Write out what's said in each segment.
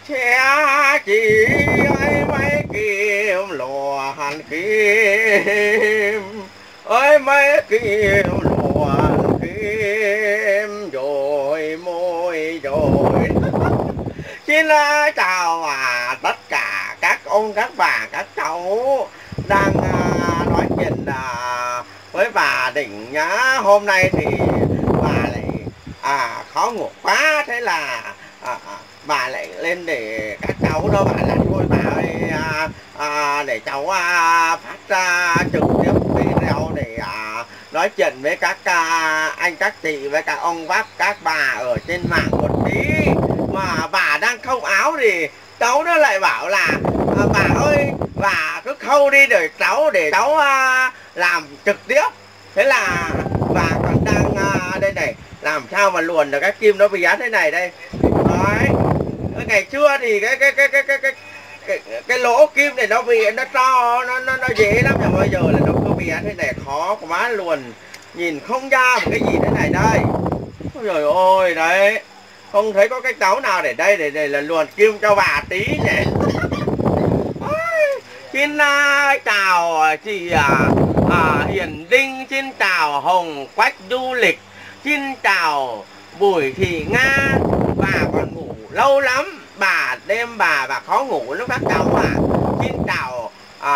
Che chỉ ơi mấy kim lùa hàn kim ơi mấy kim lùa hàn kim rồi môi rồi. Xin chào tất cả các ông các bà các cháu đang nói chuyện với bà Đỉnh nhá. Hôm nay thì bà lại khó ngủ quá, thế là bà lại lên để các cháu đó, bà là thôi bà ơi để cháu phát ra trực tiếp video để nói chuyện với các anh các chị với các ông bác các bà ở trên mạng một tí. Mà bà đang khâu áo thì cháu nó lại bảo là bà ơi bà cứ khâu đi để cháu làm trực tiếp. Thế là bà còn đang đây này, làm sao mà luồn được cái kim nó bé thế này đây. Đấy. Ngày xưa thì cái lỗ kim này nó bị nó to, nó dễ lắm, nhưng bây giờ là nó cứ bé thế này khó quá luồn, nhìn không ra một cái gì thế này đây. Ôi trời ơi, đấy không thấy có cái cháu nào để đây để là luồn kim cho bà tí nhỉ. Xin chào chị Hiền Đinh, xin chào Hồng Quách Du Lịch, xin chào Bùi Thị Nga. Bà còn ngủ lâu lắm, bà đêm bà khó ngủ lắm các cháu ạ. Xin chào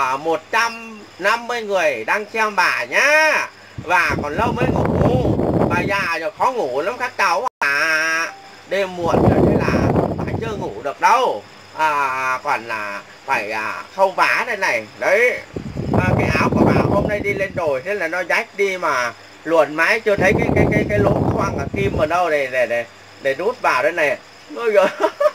150 người đang xem bà nhá. Bà còn lâu mới ngủ, bà già rồi khó ngủ lắm các cháu ạ. Đêm muộn rồi thế là bà chưa ngủ được đâu. Còn là phải khâu vá đây này. Đấy, cái áo của bà hôm nay đi lên đồi thế là nó rách đi mà luồn mãi chưa thấy cái lỗ khoang ở kim ở đâu để đút vào đây này. Ôi giời.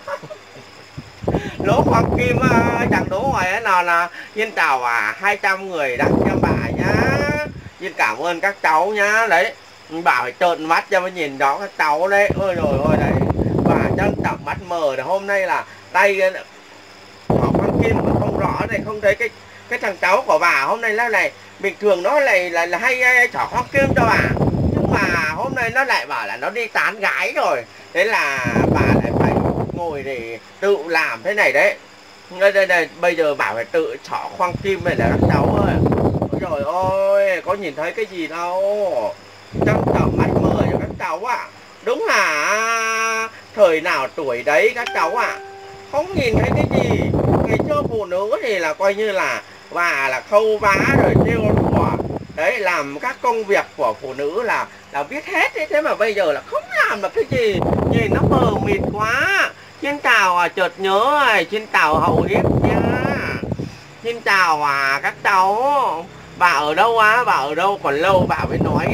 Lỗ khoang kim chẳng đúng rồi nào là. Xin chào 200 người đang xem bà nhá. Xin cảm ơn các cháu nhá. Đấy, bà phải trợn mắt cho mới nhìn rõ các cháu đấy. Ôi rồi ôi đấy, bà chân trọng mắt mờ. Hôm nay là tay có con kim mà không rõ này, không thấy cái thằng cháu của bà hôm nay nó này. Bình thường nó lại là hay trỏ con kim cho bà, nhưng mà hôm nay nó lại bảo là nó đi tán gái rồi. Thế là bà lại phải ngồi để tự làm thế này đấy. Đây bây giờ bà phải tự trỏ khoang kim này là các cháu ơi. Ôi trời ơi, có nhìn thấy cái gì đâu. Trăng trọng mắt mờ cho các cháu ạ. Đúng là thời nào tuổi đấy các cháu ạ. Không nhìn thấy cái gì. Ngày xưa phụ nữ thì là coi như là bà là khâu vá rồi thêu thùa. Đấy, làm các công việc của phụ nữ là biết hết ấy. Thế mà bây giờ là không làm được cái gì, nhìn nó mờ mịt quá. Xin chào chợt nhớ này, xin chào Hậu Hiếp nha. Xin chào các cháu. Bà ở đâu bà ở đâu, còn lâu bà mới nói.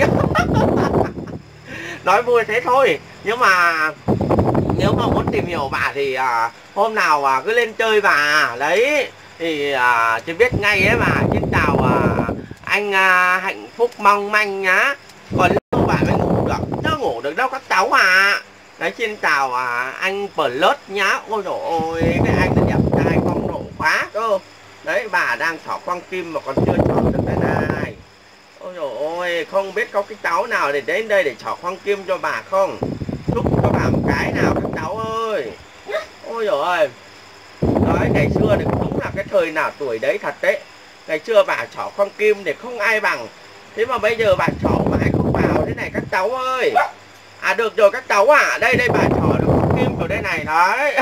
Nói vui thế thôi, nhưng mà nếu mà muốn tìm hiểu bà thì hôm nào cứ lên chơi bà. Đấy thì chỉ biết ngay ấy bà. Xin chào anh Hạnh Phúc Mong Manh nhá. Còn lâu bà mới ngủ được, chưa ngủ được đâu các cháu à. Đấy, xin chào anh Plus nhá. Ôi dồi ôi, cái anh là đẹp trai phong độ quá cơ. Đấy, bà đang xỏ khoang kim mà còn chưa xỏ được đây này. Ôi dồi ôi, không biết có cái cháu nào để đến đây để xỏ khoang kim cho bà không? Chúc cho bà một cái nào các cháu ơi. Ôi dồi ôi. Đấy, ngày xưa thì đúng là cái thời nào tuổi đấy thật đấy. Ngày xưa bà xỏ khoang kim thì không ai bằng. Thế mà bây giờ bà xỏ mãi không vào thế này các cháu ơi. Được rồi các cháu đây bà xỏ được khoang kim rồi đây này. Đấy.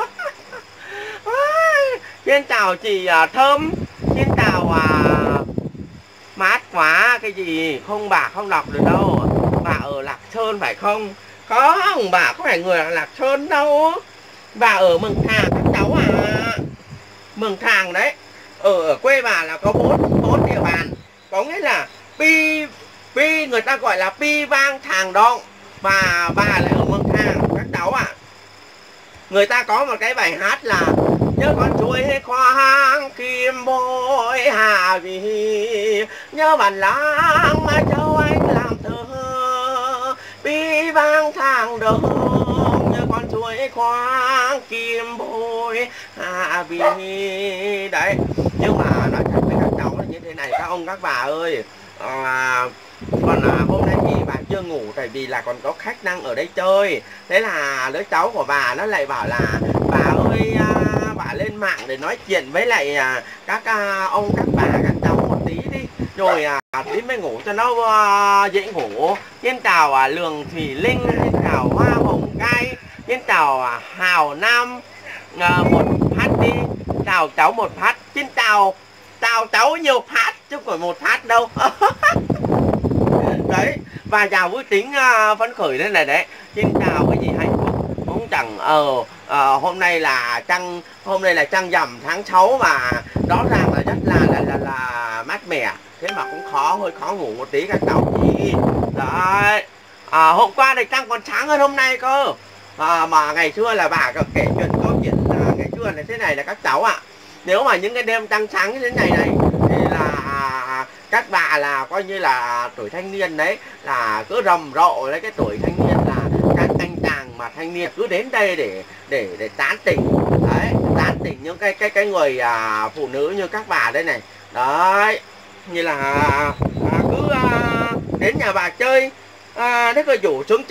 Xin chào chị Thơm. Xin chào mát quá. Cái gì không, bà không đọc được đâu. Bà ở Lạc Sơn phải không? Không, bà không phải người ở Lạc Sơn đâu. Bà ở Mường Thàng các cháu Mường Thàng đấy. Ở quê bà là có bốn địa bàn. Có nghĩa là Pi người ta gọi là Pi Vang Thàng Đông. Và bà lại ở Mường Thàng các cháu Người ta có một cái bài hát là nhớ con chuối khoang kim bôi hà vì nhớ bản làng mà châu anh làm thơ Pi Vang Thàng Đông. Nhớ con chuối khoang kim bôi hà vì. Đấy, nhưng mà nói thật với các cháu là như thế này các ông các bà ơi. Còn hôm nay thì bà chưa ngủ tại vì là còn có khách đang ở đây chơi. Thế là đứa cháu của bà nó lại bảo là bà ơi tôi bà lên mạng để nói chuyện với lại các ông các bà các cháu một tí đi, rồi tí mới ngủ cho nó dễ ngủ. Xin chào Lường Thủy Linh, xin chào Hoa Hồng Gai, xin chào Hào Nam một phát đi, chào cháu một phát, xin chào cháu nhiều phát chứ không phải một phát đâu. Đấy, và chào vui tính phấn khởi đây này đấy. Xin chào cái gì hạnh phúc cũng chẳng hôm nay là trăng rằm tháng 6 mà rõ ràng là rất là mát mẻ, thế mà cũng hơi khó ngủ một tí các cháu nhỉ. Đấy, hôm qua thì trăng còn sáng hơn hôm nay cơ. Mà ngày xưa là bà kể chuyện câu chuyện là ngày xưa là thế này là các cháu ạ. Nếu mà những cái đêm trăng sáng như thế này thì là các bà là coi như là tuổi thanh niên đấy, là cứ rầm rộ lấy cái tuổi thanh niên, là các anh chàng mà thanh niên cứ đến đây để tán tỉnh. Đấy, tán tỉnh những cái người phụ nữ như các bà đây này. Đấy, như là cứ đến nhà bà chơi, thế rồi rủ xuống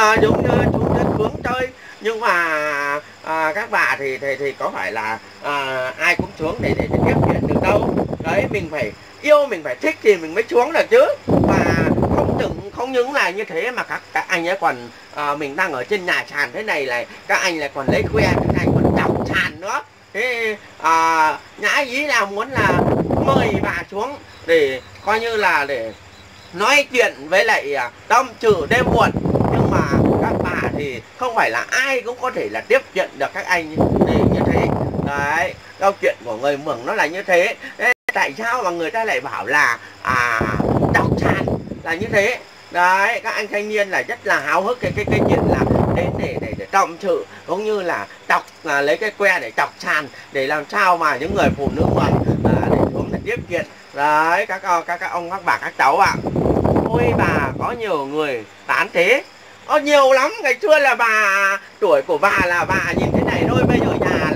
xuống chơi. Nhưng mà các bà thì có phải là ai cũng xuống để tiếp chuyện được đâu. Đấy, mình phải yêu, mình phải thích thì mình mới xuống được chứ. Và không những là như thế mà các anh ấy còn mình đang ở trên nhà sàn thế này này, các anh lại còn lấy que, các anh còn chọc sàn nữa. Thế nhã ý là muốn là mời bà xuống để coi như là để nói chuyện với lại tâm sự đêm muộn. Nhưng mà các bà thì không phải là ai cũng có thể là tiếp chuyện được các anh như thế. Đấy, câu chuyện của người Mường nó là như thế. Đấy, tại sao mà người ta lại bảo là chọc sàn là như thế. Đấy, các anh thanh niên là rất là háo hức cái chuyện là đến để tâm sự, cũng như là lấy cái que để chọc sàn để làm sao mà những người phụ nữ mà để xuống để tiếp chuyện. Đấy, các ông các bà các cháu ạ. Ôi bà, có nhiều người tán thế, nhiều lắm. Ngày xưa là bà, tuổi của bà là bà nhìn thế này thôi, bây giờ già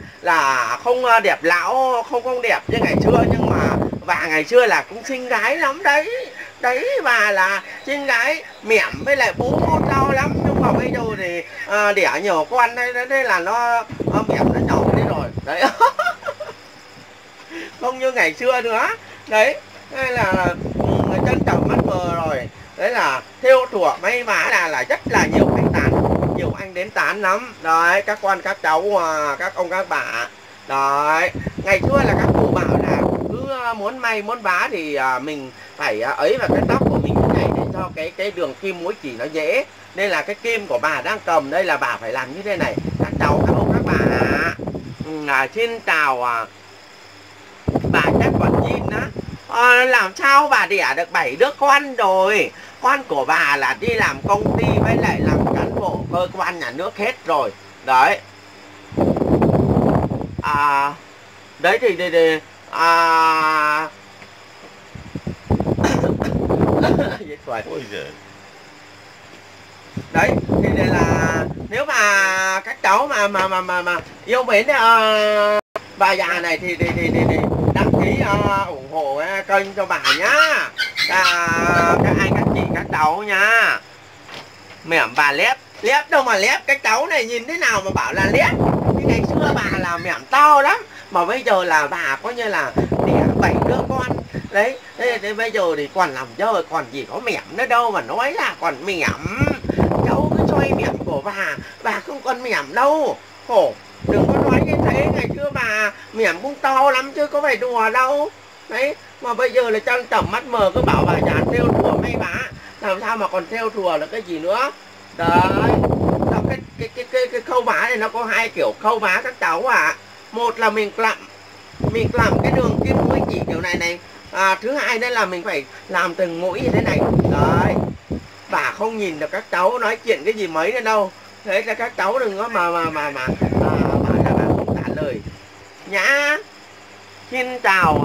là không đẹp lão, không đẹp như ngày xưa. Nhưng mà bà ngày xưa là cũng xinh gái lắm đấy. Đấy, bà là xinh gái mẻm với lại bú to lắm. Nhưng mà bây giờ thì đẻ nhiều con thế là nó mẻm nó nhỏ đi rồi. Đấy. Không như ngày xưa nữa. Đấy, đây là chân trầm mắt mờ rồi. Đấy là theo thủa may mã là rất là nhiều anh đến tán lắm. Đấy, các con các cháu các ông các bà. Đấy, ngày xưa là các cụ bảo là cứ muốn may muốn vá thì mình phải ấy vào cái tóc của mình thế này để cho cái đường kim mũi chỉ nó dễ. Nên là cái kim của bà đang cầm đây là bà phải làm như thế này. Các cháu các ông các bà xin chào bà chắc còn nhìn á. Làm sao bà đẻ được 7 đứa con rồi. Con của bà là đi làm công ty với lại làm cán bộ cơ quan nhà nước hết rồi. Đấy. Đấy thì đấy thì là nếu mà các cháu mà yêu mến bà già này thì đăng ký ủng hộ kênh cho bà nhá. Các anh các chị các cháu nhá. Mẻm bà lép đâu mà lép, cái cháu này nhìn thế nào mà bảo là lép. Thì ngày xưa bà là mẻm to lắm, mà bây giờ là bà có như là đẻ 7 đứa con. Đấy, thế bây giờ thì còn làm dơ, còn gì có mẻm nữa đâu mà nói là còn mẻm. Cháu cứ xoay mẻm của bà không còn mẻm đâu. Khổ, đừng có nói như thế. Ngày xưa bà mẻm cũng to lắm chứ có phải đùa đâu. Đấy, mà bây giờ là chân tầm mắt mờ cứ bảo bà già theo thùa may vá, làm sao mà còn theo thùa là cái gì nữa. Đấy, cái khâu vá này nó có 2 kiểu khâu vá các cháu ạ. Một là mình làm cái đường kim mũi chỉ kiểu này này. Thứ hai nữa là mình phải làm từng mũi như thế này. Đấy, bà không nhìn được các cháu nói chuyện cái gì mấy nữa đâu. Thế là các cháu đừng có mà bảo là bà không trả lời nhá. Xin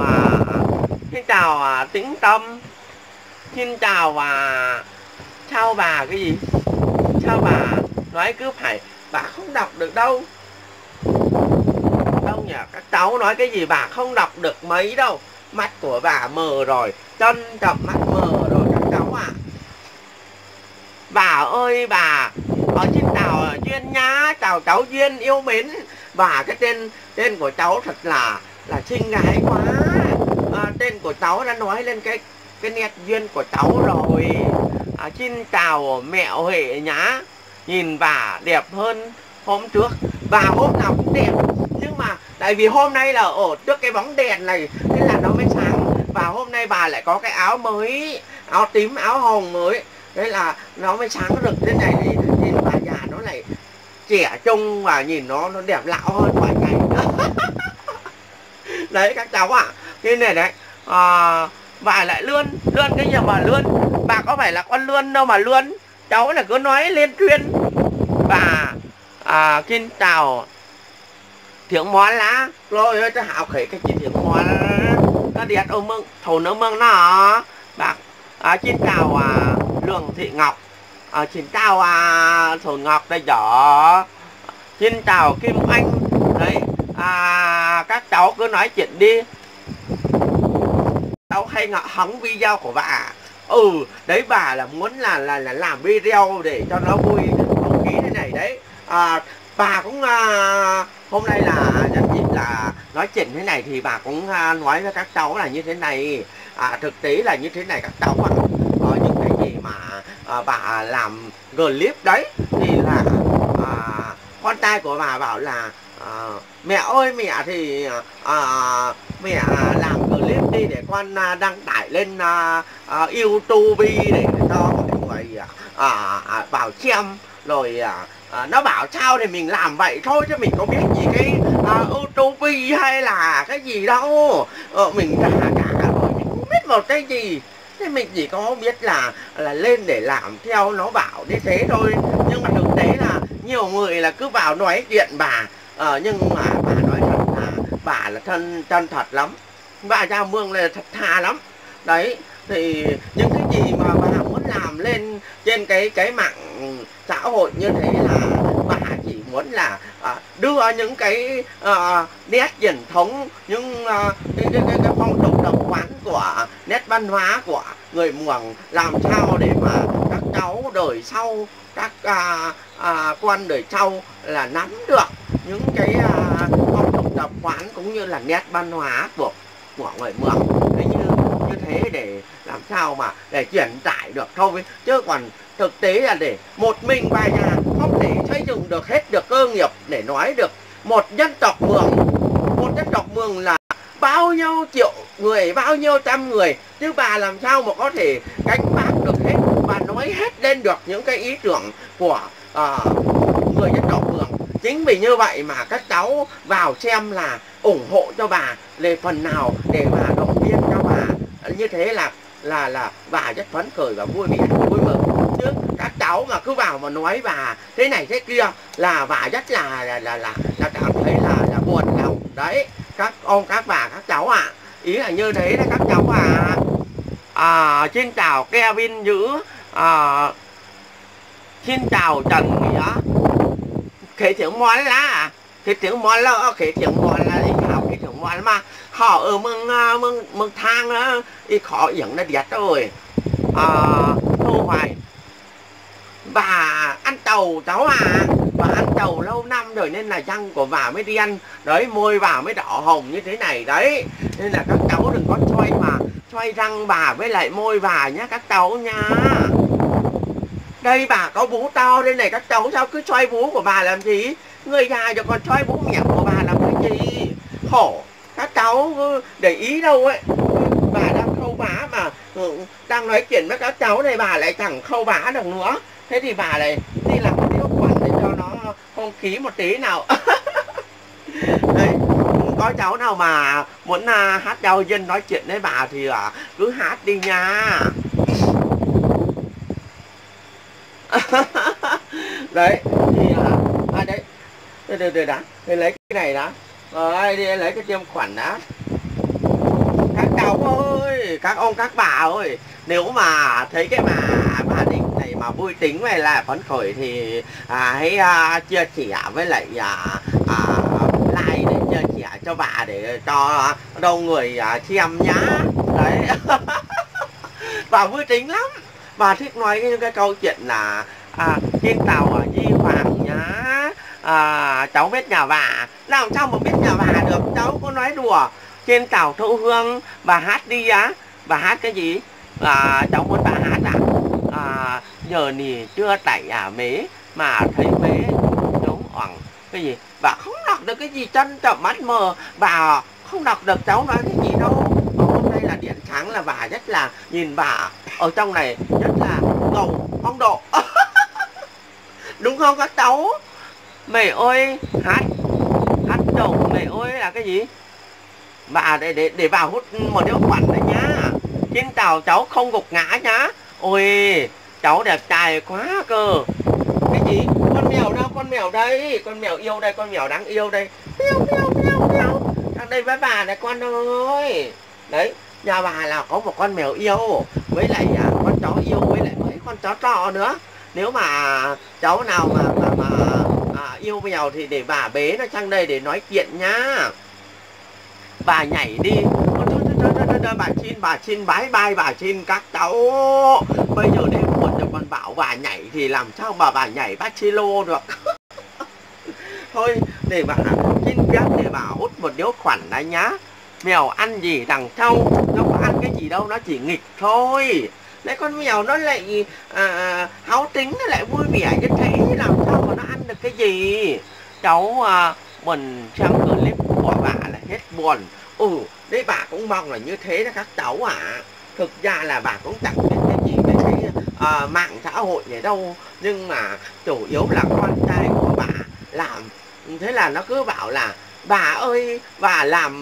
chào Tĩnh Tâm. Xin chào sao bà cái gì, sao bà nói cứ phải, bà không đọc được đâu nhỉ. Các cháu nói cái gì bà không đọc được mấy đâu. Mắt của bà mờ rồi, chân chậm mắt mờ rồi các cháu ạ. Bà ơi bà, xin chào Duyên nhá, chào cháu Duyên yêu mến. Và cái tên của cháu thật là xinh gái quá. Tên của cháu đã nói lên cái nét duyên của cháu rồi. Xin chào mẹ Huệ nhá. Nhìn bà đẹp hơn hôm trước, và hôm nào cũng đẹp, nhưng mà tại vì hôm nay là ở trước cái bóng đèn này nên là nó mới sáng. Và hôm nay bà lại có cái áo mới, áo tím áo hồng mới, thế là nó mới sáng rực thế này, thì nhìn bà già nó lại trẻ trung và nhìn nó đẹp lão hơn mọi ngày. Đấy các cháu ạ. Thế này đấy, bà lại lươn cái gì mà lươn, bà có phải là con lươn đâu mà lươn, cháu là cứ nói lên thuyên. Và xin chào tiếng món lá rồi ơi, cho hào khởi cái chuyện tiếng món nó đẹp ở mương thầu nước mương nó bạc. Xin chào Lương Thị Ngọc, xin chào Thổ Ngọc đây đó, xin chào Kim Anh đấy. Các cháu cứ nói chuyện đi, cháu hay hóng video của bà. Đấy bà là muốn là làm video để cho nó vui không khí thế này đấy. Bà cũng hôm nay là nhân dịp là nói chuyện thế này thì bà cũng nói với các cháu là như thế này. Thực tế là như thế này các cháu ạ. Có những cái gì mà bà làm clip đấy thì là con trai của bà bảo là mẹ ơi mẹ thì mẹ làm clip đi để con đăng tải lên YouTube để cho mọi người vào xem. Rồi nó bảo sao thì mình làm vậy thôi, chứ mình có biết gì cái YouTube hay là cái gì đâu. Mình ra cả rồi mình không biết một cái gì, thế mình chỉ có biết là lên để làm theo nó bảo như thế thôi. Nhưng mà thực tế là nhiều người là cứ vào nói chuyện bà, nhưng mà bà nói thật là bà là chân thật lắm, bà Gia Mương là thật thà lắm đấy. Thì những cái gì mà bà muốn làm lên trên cái mạng xã hội như thế là bà chỉ muốn là đưa những cái nét truyền thống, những cái phong tục tập quán của nét văn hóa của người Mường, làm sao để mà các cháu đời sau, các con đời sau là nắm được những cái phong tục tập quán cũng như là nét văn hóa của người Mường. Thế như thế để làm sao mà để truyền tải được thôi, chứ còn thực tế là để một mình bà già không thể xây dựng được hết được cơ nghiệp để nói được một dân tộc Mường là bao nhiêu triệu người, bao nhiêu trăm người, chứ bà làm sao mà có thể gánh vác được hết, bà nói hết lên được những cái ý tưởng của người dân tộc Mường. Chính vì như vậy mà các cháu vào xem là ủng hộ cho bà về phần nào để bà động viên cho bà, như thế là bà rất phấn khởi và vui vẻ vui mừng. Chứ các cháu mà cứ vào mà nói bà thế này thế kia là bà rất là cảm thấy là buồn lòng đấy các ông các bà các cháu ạ. Ý là như thế đấy các cháu ạ. Xin chào Kevin Dữ, xin chào Trần Nghĩa. Kể tiếng món lá cái tiếng món là cái tiếng món là đi học cái tiếng món mà họ ở mương thang đó thì khó yểm nó đẹp rồi. Thu Hoài, bà ăn trầu cháu bà ăn trầu lâu năm rồi nên là răng của bà mới đen đấy, môi bà mới đỏ hồng như thế này đấy, nên là các cháu đừng có xoay răng bà với lại môi bà nhá các cháu nha. Đây bà có vú to đây này các cháu, sao cứ xoay vú của bà làm gì, người già rồi còn xoay vú miệng của bà làm cái gì, khổ các cháu để ý đâu ấy. Bà đang khâu vá mà đang nói chuyện với các cháu này bà lại chẳng khâu vá được nữa, thế thì bà lại đi làm cái điều quản để cho nó không khí một tí nào. Đấy, có cháu nào mà muốn hát giao dân nói chuyện với bà thì cứ hát đi nha. Đấy thì đấy từ đã thì lấy cái này đã rồi đi lấy cái tiêm khuẩn đã. Các cháu ơi, các ông các bà ơi, nếu mà thấy cái bà Định này mà vui tính hay là phấn khởi thì hãy chia sẻ với lại like để chia sẻ cho bà để cho đâu người xem nhá. Đấy. Bà vui tính lắm, bà thích nói những cái câu chuyện là xin chào Di Hoàng nhá, cháu biết nhà bà. Làm sao mà biết nhà bà được, cháu có nói đùa. Trên tàu Thu Hương bà hát đi á. Bà hát cái gì? Cháu muốn bà hát nhờ nì chưa tẩy mế mà thấy mế giống oẳng cái gì. Bà không đọc được cái gì, chân chậm mắt mờ, bà không đọc được cháu nói cái gì đâu. Hôm nay là điện sáng là bà rất là, nhìn bà ở trong này rất là ngầu phong độ. Đúng không các cháu? Mày ơi, hát chồng mày ơi là cái gì? Bà để bà hút một điếu khoản đấy nhá. Trên tàu cháu không gục ngã nhá. Ôi, cháu đẹp trai quá cơ. Cái gì? Con mèo đâu? Con mèo đây. Con mèo yêu đây, con mèo đáng yêu đây. Mèo mèo mèo mèo. Sang đây với bà này con ơi. Đấy, nhà bà là có một con mèo yêu, với lại con chó yêu, với lại mấy con chó trọ nữa. Nếu mà cháu nào mà yêu mèo thì để bà bế nó sang đây để nói chuyện nhá. Bà nhảy đi. Bà xin bái bai, bà xin các cháu. Bây giờ đến muộn rồi còn bảo bà nhảy thì làm sao mà bà nhảy bachelor được. Thôi để bà xin phép để bà hút một điếu khoản đã nhá. Mèo ăn gì đằng sau, nó có ăn cái gì đâu, nó chỉ nghịch thôi. Đấy, con mèo nó lại háo tính, nó lại vui vẻ như thế, làm sao mà nó ăn được cái gì. Cháu buồn xem clip của bà là hết buồn. Đấy, bà cũng mong là như thế đó các cháu ạ. Thực ra là bà cũng chẳng biết cái gì về cái mạng xã hội này đâu, nhưng mà chủ yếu là con trai của bà làm. Thế là nó cứ bảo là bà ơi, bà làm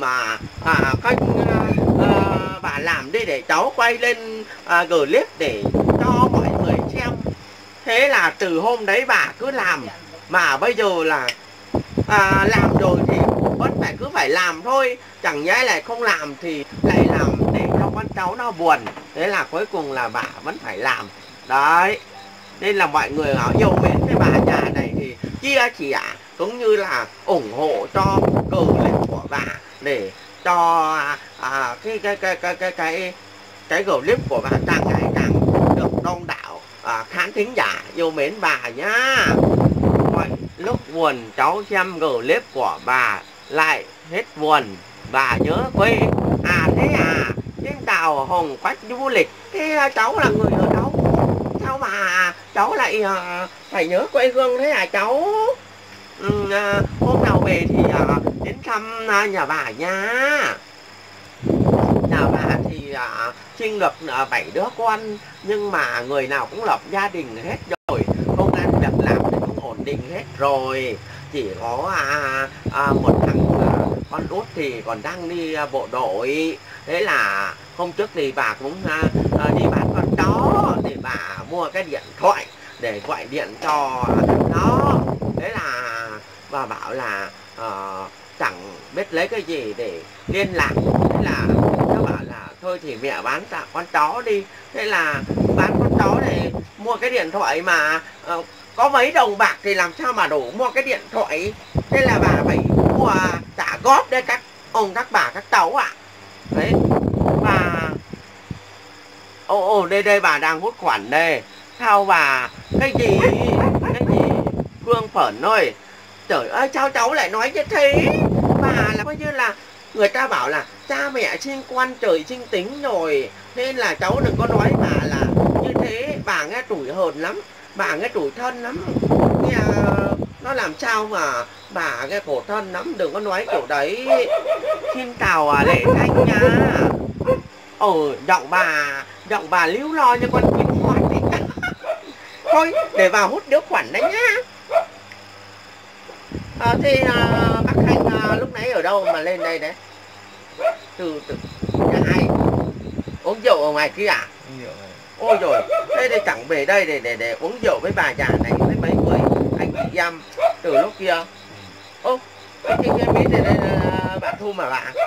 bà làm đi để cháu quay lên clip để cho mọi người xem. Thế là từ hôm đấy bà cứ làm, mà bây giờ là làm rồi thì vẫn cứ phải làm thôi, chẳng nhẽ lại không làm thì lại làm để cho con cháu nó buồn. Thế là cuối cùng là bà vẫn phải làm đấy. Nên là mọi người yêu mến với bà nhà này thì chia sẻ cũng như là ủng hộ cho clip của bà để cho cái clip của bà càng ngày càng được đông đảo khán thính giả yêu mến bà nhá. Mọi lúc buồn cháu xem clip của bà lại hết buồn, bà nhớ quê. Thế trên tàu Hồng Quách du lịch, thế cháu là người ở đâu? Sao mà cháu lại phải nhớ quê hương thế hả cháu? Hôm nào về thì đến thăm nhà bà nha. Nhà bà thì sinh được 7 đứa con, nhưng mà người nào cũng lập gia đình hết rồi, công ăn việc làm thì cũng ổn định hết rồi. Chỉ có một thằng con út thì còn đang đi bộ đội. Thế là hôm trước thì bà cũng đi bán con chó để bà mua cái điện thoại để gọi điện cho nó. Thế là bà bảo là chẳng biết lấy cái gì để liên lạc. Thế là nó bảo là thôi thì mẹ bán tặng con chó đi. Thế là bán con chó để mua cái điện thoại mà có mấy đồng bạc thì làm sao mà đủ mua cái điện thoại. Thế là bà phải mua trả góp đây các ông các bà các cháu ạ. Đấy, bà đây bà đang hút khoản đây. Sao bà cái gì Phương Phởn ơi, trời ơi sao cháu lại nói như thế. Bà là coi như là người ta bảo là cha mẹ sinh quan trời sinh tính rồi, nên là cháu đừng có nói bà là như thế. Bà nghe tủi hờn lắm, bà nghe tủi thân lắm, nghe nó làm sao mà bà nghe khổ thân lắm. Đừng có nói kiểu đấy. Xin chào Lệ Thanh nha. Giọng bà líu lo như con chim hót ấy. Thôi để vào hút điếu khoản đấy nhá. Thế bác Khanh lúc nãy ở đâu mà lên đây đấy? Từ nhà ai? Uống rượu ở ngoài kia à? Ôi rồi, thế thì chẳng về đây để uống rượu với bà già này với mấy người anh chị em từ lúc kia. Cái em biết đây là bạn Thu mà bạn.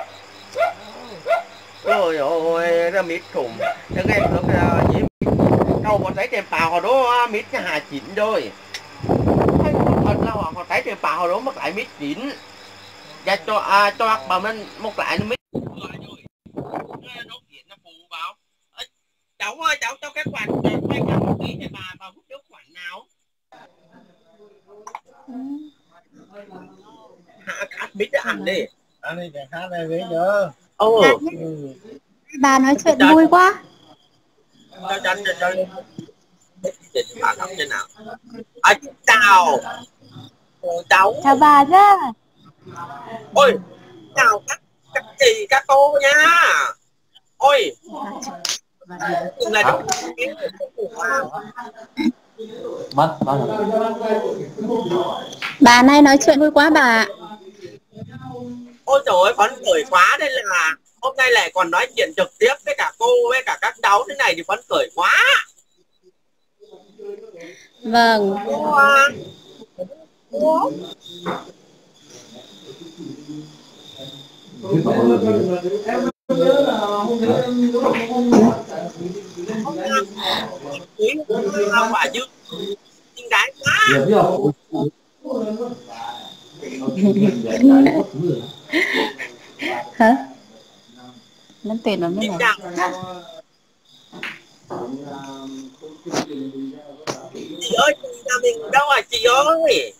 Ôi ôi, nó mít thùng. Thế em lúc gì đâu có thấy tiền bào đó mít nhà Hà Chín rồi. Thật ra họ thấy tiền bào đó mất lại mít chín. Và cho bà mình một lại nó mít. Nó kiện nó phù vào. Cháu ơi, cháu cho cái quạt quay ra một tí để bà hút điếu khoản nào. cắt biết ăn đi. Ăn đi cái khác này với nhớ. Bà nói chuyện vui quá. Cho chuyện bà đọc thế nào. Chào cháu. Chào bà nhá. Ôi chào các chị các cô nha. Ôi cùng là đúng Mất. Bà này nói chuyện vui quá bà. ôi trời ơi phấn khởi quá, đây là hôm nay lại còn nói chuyện trực tiếp với cả cô với cả các cháu thế này thì phấn khởi quá. Vâng. Quả dư xinh gái quá. Hả? Lên tiền rồi mới này. Chị ơi, nhà mình đâu à chị ơi?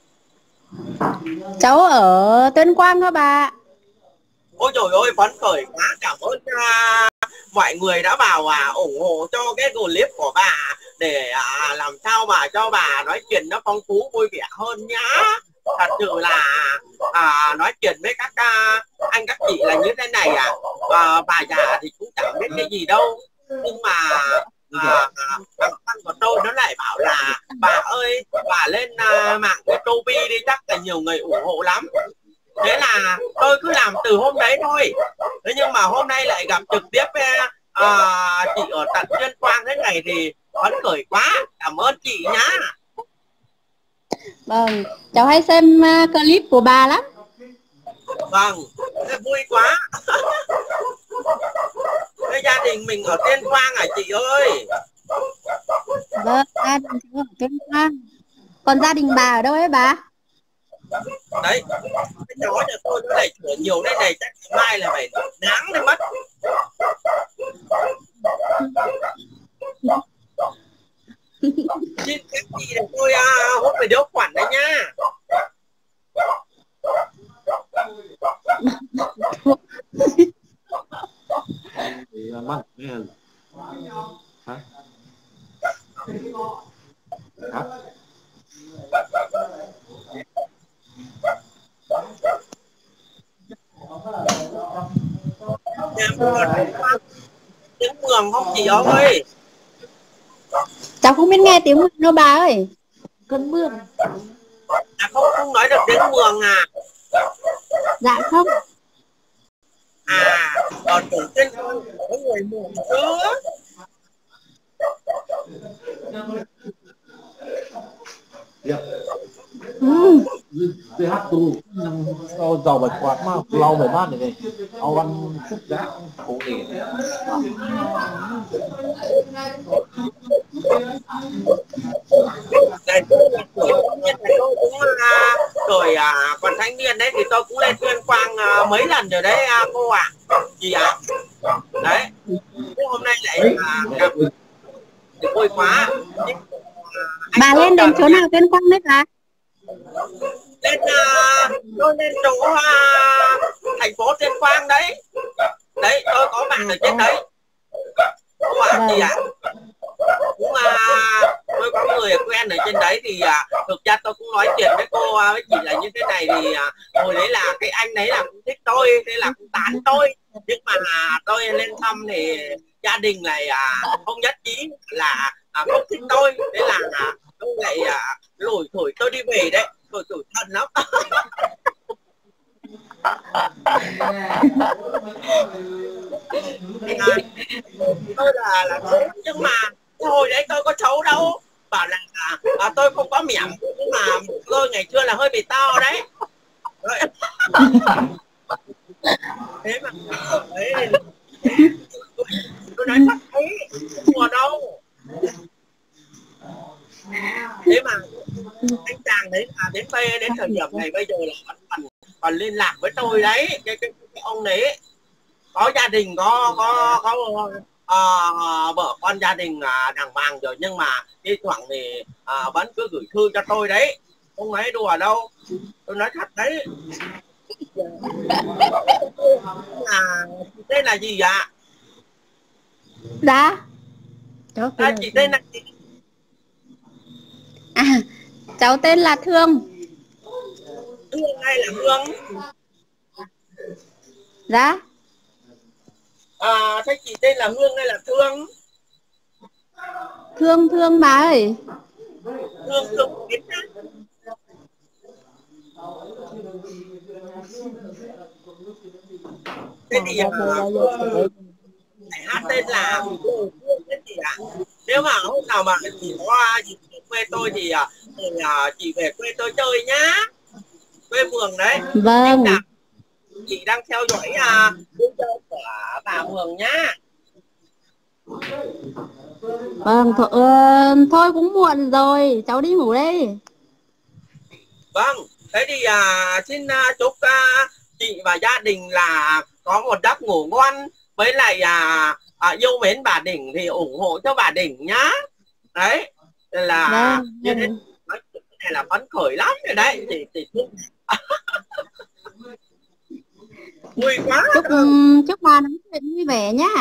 Cháu ở Tuyên Quang hả bà? Ôi trời ơi, phấn khởi quá, cảm ơn mọi người đã vào ủng hộ cho cái clip của bà để làm sao mà cho bà nói chuyện nó phong phú vui vẻ hơn nhá. Thật sự là nói chuyện với các anh các chị là như thế này bà già thì cũng chẳng biết cái gì đâu, nhưng mà thằng con của tôi nó lại bảo là bà ơi bà lên mạng YouTube đi chắc là nhiều người ủng hộ lắm. Thế là tôi cứ làm từ hôm đấy thôi. Thế nhưng mà hôm nay lại gặp trực tiếp chị ở tận Tuyên Quang thế này thì phấn khởi quá, cảm ơn chị nhá. Vâng, cháu hay xem clip của bà lắm. Vâng, vui quá. Thế gia đình mình ở Tuyên Quang à chị ơi? Vâng, gia đình cháu ở Tuyên Quang. Còn gia đình bà ở đâu ấy bà? Đấy, cái cháu nhà tôi nó lại chữa nhiều đây này, chắc mai là phải nắng lên mất. Xin các chị để tôi hút về điều khoản đấy nha. Thì mất hả? Hả? Tiếng Mường không chị ơi? Cháu không biết nghe tiếng Mường đâu bà ơi. Cơn mưa. Không nói được tiếng Mường à? Dạ không. Ở tưởng trên có người Mường chứ. TH tu giàu bạch quạt mà lau bạch mát này ao văn phúc giá khổ nghỉ Này tôi là tuổi thanh niên này, tôi cũng tuổi còn thanh niên đấy thì tôi cũng lên Tuyên Quang mấy lần rồi đấy cô ạ. Chị ạ. Đấy. Thế hôm nay lại gặp thì vui quá. Bà lên đến chỗ nào Tuyên Quang đấy bà? Lên tôi lên chỗ thành phố Tuyên Quang đấy. Đấy tôi có bạn ở trên đấy. Cô ạ chị ạ. Cũng tôi có người quen ở trên đấy thì thực ra tôi cũng nói chuyện với cô với chị là như thế này thì hồi đấy là cái anh đấy là cũng thích tôi, thế là cũng tán tôi, nhưng mà tôi lên thăm thì gia đình lại không nhất trí là không thích tôi, thế là tôi lại lủi thổi tôi đi về đấy, thổi thân lắm. Tôi là xấu nhưng mà hồi đấy tôi có xấu đâu, bảo là tôi không có mẻm, nhưng mà tôi ngày xưa là hơi bị to đấy. Thế mà đấy, tôi nói thật đấy, đùa đâu. Thế mà anh chàng đấy là đến thời điểm này bây giờ là còn liên lạc với tôi đấy, cái ông đấy có gia đình có vợ con gia đình đàng hoàng rồi, nhưng mà thi thoảng thì vẫn cứ gửi thư cho tôi đấy. Không ấy đùa đâu, tôi nói thật đấy. Tên là gì ạ? Dạ. Cháu Chị tên là gì? À, cháu tên là Thương. Hương hay là Hương? Dạ. Thế chị tên là Hương hay là Thương? Thương, Thương bà ơi. Hương, Hương biết á. Thế thì phải hát tên là Hương cái gì ạ? Nếu mà hôm nào mà chị qua chị về quê tôi thì chị về quê tôi chơi nhá. Quê Mường đấy. Vâng. Chị đang theo dõi video của bà Mường nhá. Vâng, thôi cũng muộn rồi, cháu đi ngủ đây. Vâng, thế thì xin chúc chị và gia đình là có một giấc ngủ ngon, với lại yêu mến bà Đỉnh thì ủng hộ cho bà Đỉnh nhá. Đấy là Vâng. như thế nói chuyện này là phấn khởi lắm rồi đấy chị. Vui quá. Chúc bà nói chuyện vui vẻ nhá.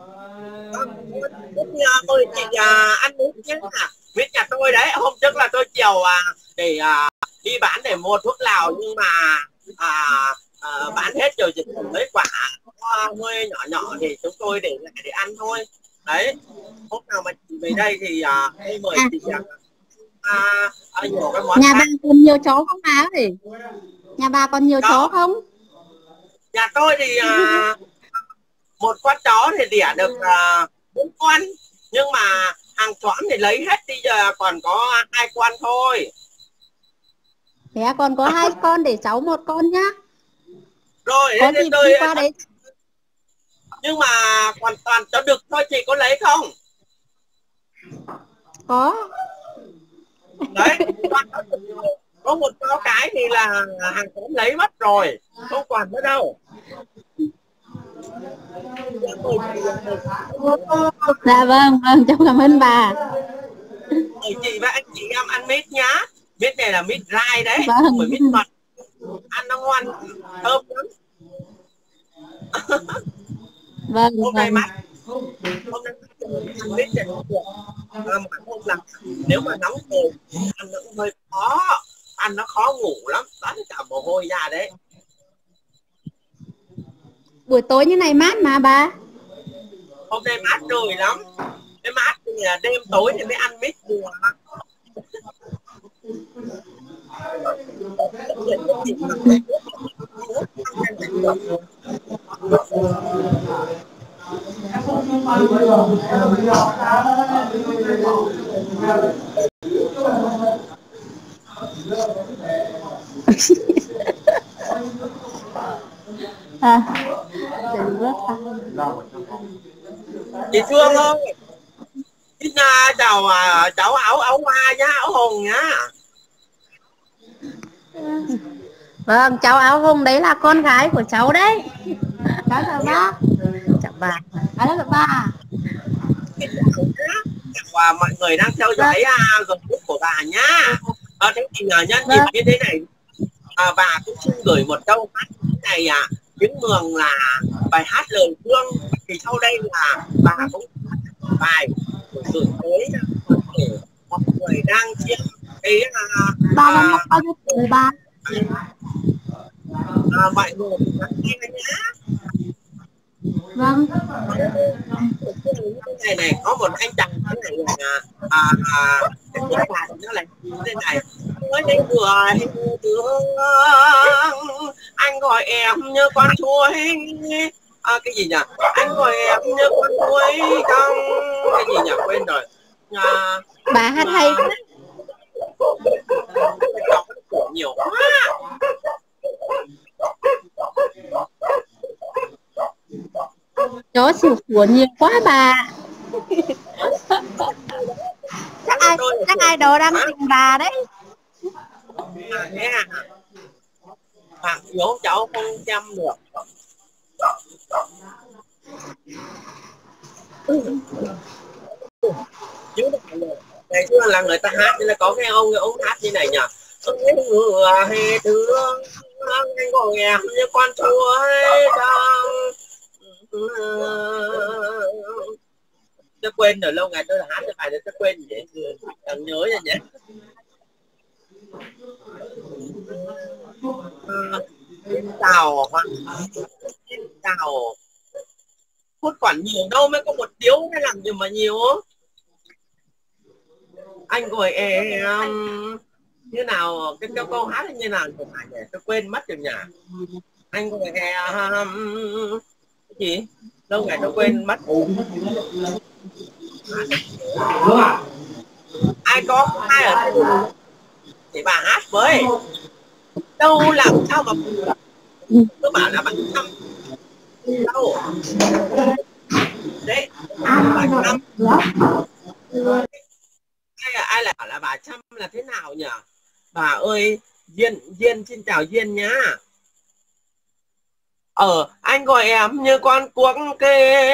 Ôi chị ăn uống nhé. Biết nhà tôi đấy, hôm trước là tôi chiều để đi bán để mua thuốc lào, nhưng mà bán hết rồi, chỉ còn mấy quả hơi nhỏ nhỏ thì chúng tôi để lại để ăn thôi. Đấy, hôm nào mà chị về đây thì tôi mời chị nhiều cái món Nhà khác. bà còn nhiều chó không bà ơi? Nhà bà còn nhiều chó không? Nhà tôi thì một con chó thì đẻ được 4 con, nhưng mà hàng xóm thì lấy hết, bây giờ còn có 2 con thôi. Thế còn có 2 con, để cháu 1 con nhá. Rồi có thế dịp tôi đi qua đấy. Nhưng mà hoàn toàn cho được thôi, chị có lấy không? Có. Đấy, có một con cái thì là hàng xóm lấy mất rồi, không còn nữa đâu. Dạ vâng, cháu cảm ơn bà. Chị và anh chị em ăn mít nhá. Mít này là mít dai đấy, Vâng. không phải mít mật. Ăn nó ngon, thơm lắm. Vâng. Hôm nay mát, hôm nay ăn mít này không được. Mà không là nếu mà nóng rồi ăn nó cũng hơi khó, ăn nó khó ngủ lắm, toát cả mồ hôi ra đấy. Buổi tối như này mát mà bà. Hôm nay mát rồi lắm. Cái mát thì đêm tối thì mới ăn mít được. Chị Phương ơi, xin chào cháu áo hoa nhá, áo hồng nhá. Vâng, cháu áo hồng đấy là con gái của cháu đấy. Cháu chào bác. Chào bà. Chào bà. Chào mọi người đang theo dõi group của bà nhá. Thế thì nhân dịp như thế này, bà cũng xin gửi một câu hát này tiếng Mường là bài hát lời thương. Thì sau đây là bà cũng bài gửi tới để mọi người đang chia cái bà đang học bao nhiêu tuổi bà? mọi người nghe nhá. Vâng. Cái này có một anh chàng cái này nó là thế này: mới đến người thương anh gọi em như con chuối, cái gì nhỉ, anh gọi em như con chuối trong cái gì nhỉ, quên rồi. Bà hát hay quá. Nhiều quá. Chó xỉu của nhiều quá bà. chắc ai đó đang tìm bà đấy. Bạn yếu cháu không chăm được. Chứ ngày xưa là người ta hát nên là có cái ông hát như này nhỉ, ngựa hề thương anh ngồi em như con chúa trong. Tôi quên rồi, lâu ngày tôi hát cái bài đấy tôi quên vậy, chẳng nhớ vậy nhé. Xin chào Hoàng, xin chào. Hút quản nhiều đâu, mới có một điếu hay làm gì mà nhiều. Anh gọi em như nào, cái câu hát như nào nhỉ? Tôi quên mất rồi nhỉ. Anh gọi em cái gì, lâu ngày tôi quên mất. Ai có ai ở đây thì bà hát với. Đâu làm sao mà cứ bảo là bạn Trâm đâu đấy, bà Trâm ai lại bảo là bà Trâm là thế nào nhỉ? Bà ơi, Duyên xin chào Duyên nhá. Anh gọi em như con cuốc kê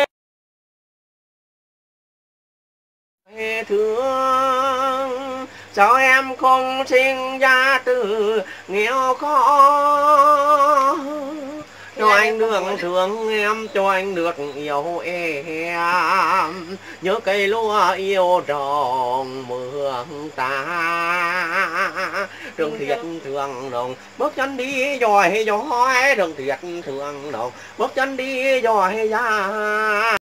thương, sao em không sinh ra từ nghèo khó, cho anh được thương em, cho anh được yêu em, nhớ cây lúa yêu tròn mường ta, trường thiệt thường đồng bước chân đi dòi dòi, trường thiệt thường đồng bước chân đi dòi giang,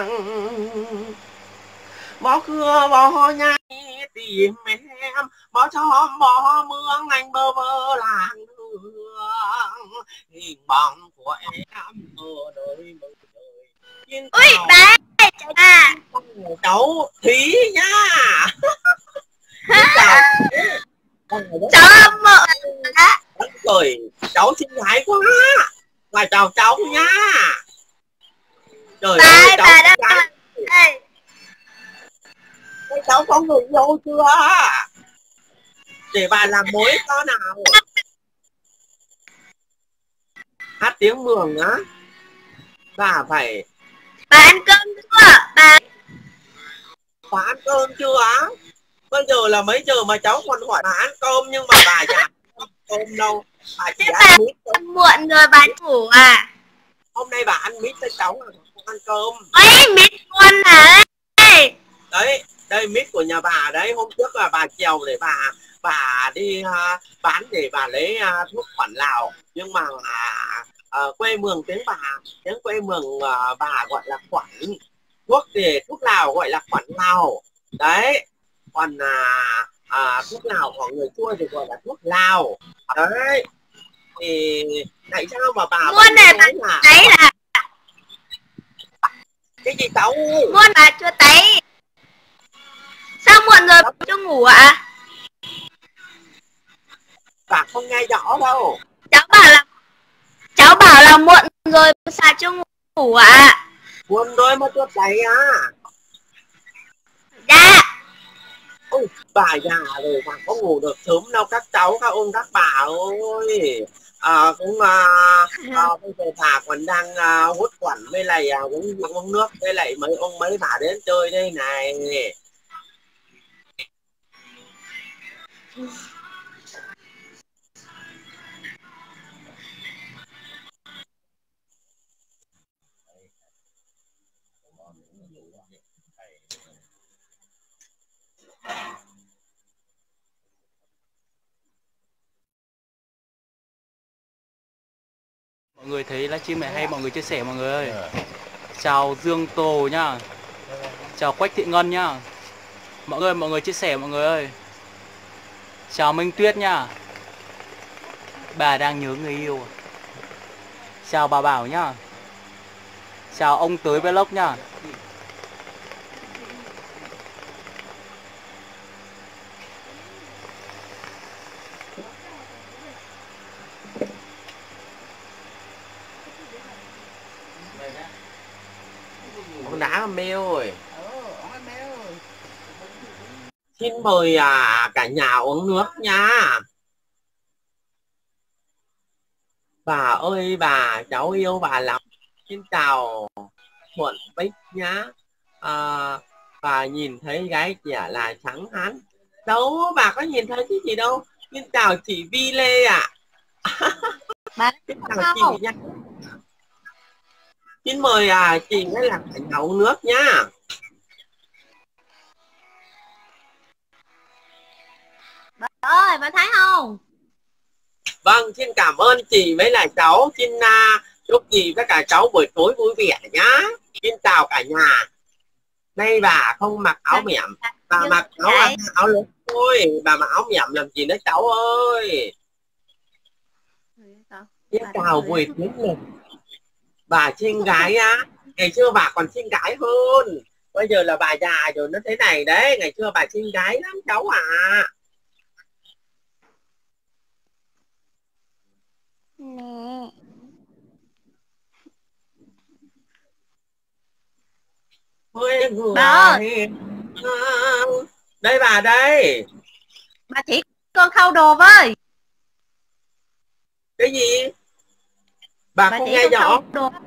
bỏ khưa bỏ nhai tìm em, bỏ chóm bỏ mương anh bơ vơ làng đường, hình bóng của em ở đời mừng đời. Ui bà Cháu Thúy nha. Chào cháu mợ rồi, cháu xinh gái quá, và chào cháu nha. Trời ơi, cháu bà đang cháu có người yêu chưa? Để bà làm mối cho nào. Hát tiếng Mường á, bà phải. bà ăn cơm chưa Bà ăn cơm chưa á? Bây giờ là mấy giờ mà cháu còn hỏi bà ăn cơm, nhưng mà bà chả ăn cơm đâu, bà chỉ ăn mít thôi. Muộn rồi bà ngủ à? Hôm nay bà ăn mít với cháu là không ăn cơm. Ôi mít con hả? Đấy, đây mít của nhà bà đấy. Hôm trước là bà trèo để bà đi bán để bà lấy thuốc khoản Lào, nhưng mà quê Mường tiếng quê Mường bà gọi là khoản, thuốc để thuốc Lào gọi là khoản Lào đấy, còn thuốc Lào của người chua thì gọi là thuốc Lào đấy. Thì tại sao mà bà muôn này bà là thấy là cái gì cháu? muôn bà chưa thấy sao muộn rồi bà chưa ngủ ạ? Bà không nghe rõ đâu. Cháu bảo là muộn rồi sao chưa ngủ ạ? Buồn rồi mà chưa thấy à? Dạ. Ôi, bà già rồi mà có ngủ được sớm đâu các cháu, các ông các bà ơi. Bây giờ bà còn đang hút quẩn với lại uống nước với lại mấy bà đến chơi đây này. Mọi người thấy livestream này hay mọi người chia sẻ mọi người ơi. Chào Dương Tồ nhá. Chào Quách Thị Ngân nhá. Mọi người chia sẻ mọi người ơi. Chào Minh Tuyết nhá. Bà đang nhớ người yêu. Chào bà Bảo nhá. Chào ông Tới Vlog nhá. Ông đã mêu rồi. Xin mời cả nhà uống nước nha. Bà ơi bà, cháu yêu bà lắm. Xin chào Thuận Bích nhá. Bà nhìn thấy gái trẻ là trắng hán. Đâu, bà có nhìn thấy cái gì đâu. Xin chào chị Vi Lê ạ. Bà Xin chào chị nha. Xin mời chị với là phải nấu nước nhá. bà ơi, bà thấy không? Vâng, xin cảm ơn chị với lại cháu. Xin chúc chị với cả cháu buổi tối vui vẻ nhá. Xin chào cả nhà. Nay bà không mặc áo mềm, bà mặc áo lớn thôi. Bà mặc áo mềm làm gì nữa cháu ơi. Xin chào buổi tối này. Bà xinh gái á. Ngày xưa bà còn xinh gái hơn. Bây giờ là bà già rồi nó thế này đấy. Ngày xưa bà xinh gái lắm cháu ạ. Nè. Bà ơi. Đây bà đây. Bà chỉ con khâu đồ với. Cái gì? Bà không nghe rõ.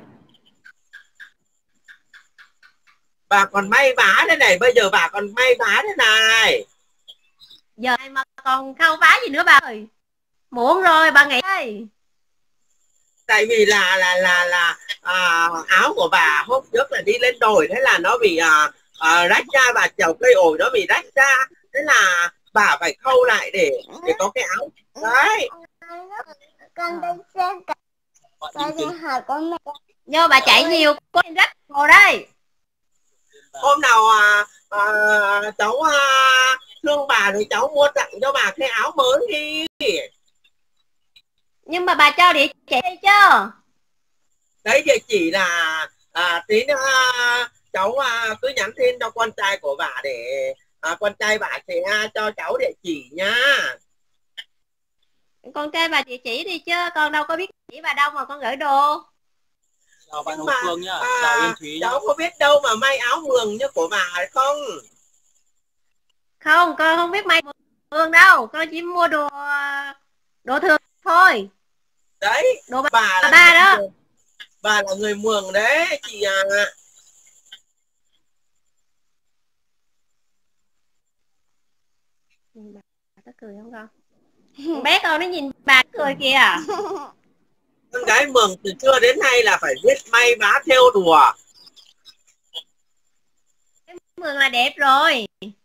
Bà còn may vá thế này. Bây giờ bà còn may vá thế này. Giờ mà còn khâu vá gì nữa bà ơi? Muộn rồi bà nghỉ ơi. Tại vì là áo của bà hôm trước là đi lên đồi. Thế là nó bị rách ra. Bà trèo cây ổi nó bị rách ra. Thế là bà phải khâu lại để có cái áo. Đấy. Con đi xem cả đi hỏi con mẹ. Nhưng bà chạy nhiều con rách rồi đây. Hôm nào cháu thương bà thì cháu mua tặng cho bà cái áo mới đi. Nhưng mà bà cho địa chỉ đi chứ. Đấy địa chỉ là tí nữa cháu cứ nhắn tin cho con trai của bà để con trai bà sẽ cho cháu địa chỉ nha. Con trai bà địa chỉ đi chứ con đâu có biết chỉ bà đâu mà con gửi đồ. Chào bạn Hồng Phương nhá, chào Yên Thúy nhá. Cháu có biết đâu mà may áo mường như của bà hay không? Không, con không biết may mường đâu, con chỉ mua đồ thường thôi. Đấy, đồ bà là đó. Bà là người Mường đấy chị à. Bà có cười không con? Bé con nó nhìn bà cười kìa. Con gái Mường từ xưa đến nay là phải biết may vá thêu đùa. Mường là đẹp rồi.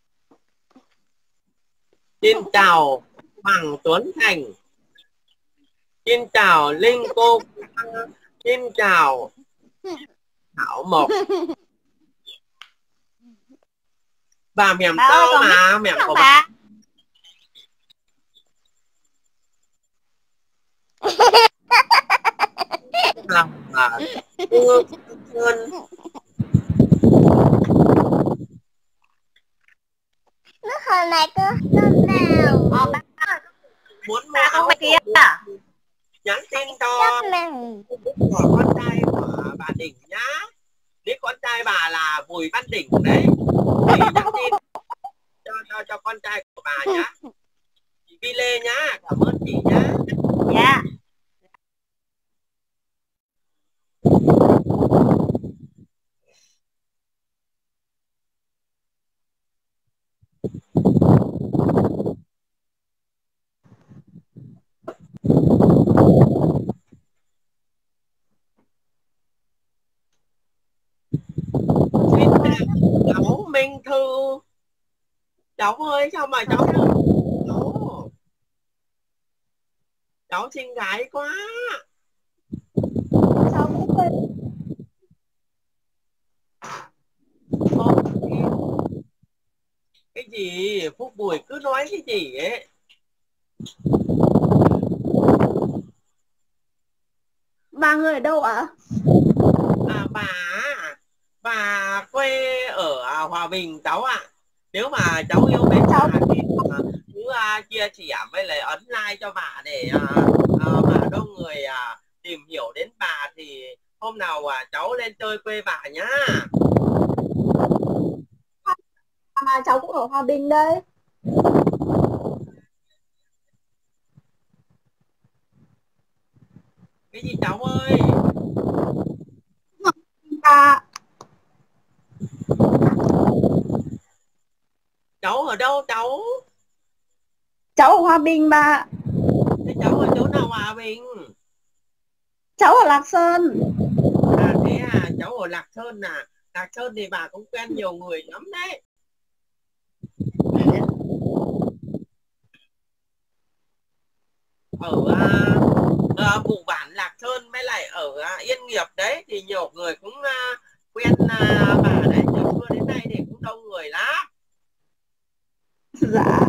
Xin chào Hoàng Tuấn Thành. Xin chào Linh cô. Xin chào Thảo Mộc. Bà mềm to mà mềm của bà. Nó hồi này cơ con nào Muốn mua con áo kia nhắn tin cho của con trai của bà Đỉnh nhá. Biết con trai bà là Bùi Văn Đỉnh đấy. Thì nhắn tin cho con trai của bà nhá. Chị Vi Lê nhá. Cảm ơn chị nhá. Dạ. Cháu Minh Thư. Cháu ơi sao mà cháu được cháu xinh gái quá. sao cũng cái gì Phúc Bùi cứ nói cái gì ấy. bà người ở đâu ạ? Bà quê ở Hòa Bình cháu ạ. Nếu mà cháu yêu mến bà thì cứ chia sẻ với lại ấn like cho bà để mà đông người tìm hiểu đến bà thì hôm nào cháu lên chơi quê bà nhá. Mà cháu cũng ở Hòa Bình đây. Cái gì cháu ơi? Cháu ở đâu cháu? Cháu ở Hòa Bình bà. Thế cháu ở chỗ nào Hòa Bình? Cháu ở Lạc Sơn. À thế à, cháu ở Lạc Sơn à? Lạc Sơn thì bà cũng quen nhiều người lắm đấy. Ở vụ bản Lạc Sơn mới lại ở Yên Nghiệp đấy thì nhiều người cũng quen bà đấy, từ xưa đến nay thì cũng đông người lắm. Dạ.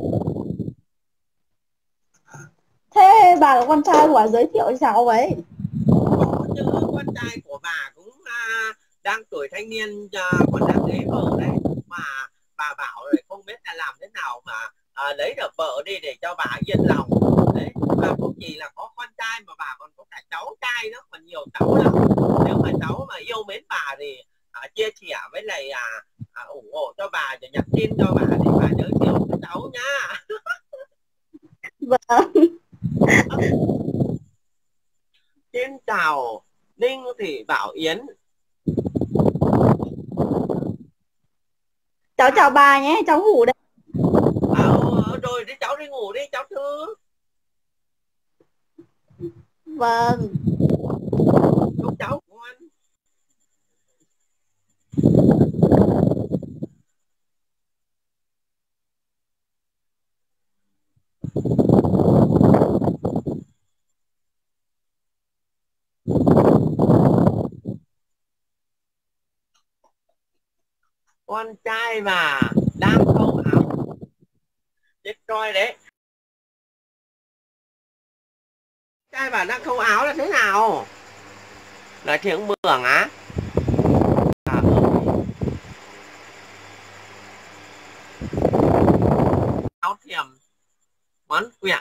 Thế bà là con trai của giới thiệu cho cháu với. Có chứ, con trai của bà cũng đang tuổi thanh niên, còn đang lấy vợ đấy, mà bà bảo rồi không biết là làm thế nào mà lấy được vợ đi để cho bà yên lòng đấy. Bà không chỉ là có con trai mà bà còn có cả cháu trai nữa, còn nhiều cháu lắm. Nếu mà cháu mà yêu mến bà thì chia sẻ với lại ủng hộ cho bà, rồi nhắn tin cho bà thì bà giới thiệu cho cháu nha. Vâng. Xin chào Đinh Thị Bảo Yến. Cháu chào bà nhé, cháu ngủ đây. Rồi đi cháu đi ngủ đi cháu Thư. Vâng. Chúc cháu ngoan. Con trai mà đang khâu áo chết coi đấy. Trai bà đang khâu áo là thế nào? Là tiếng Mường á? Áo thiềm món quyện.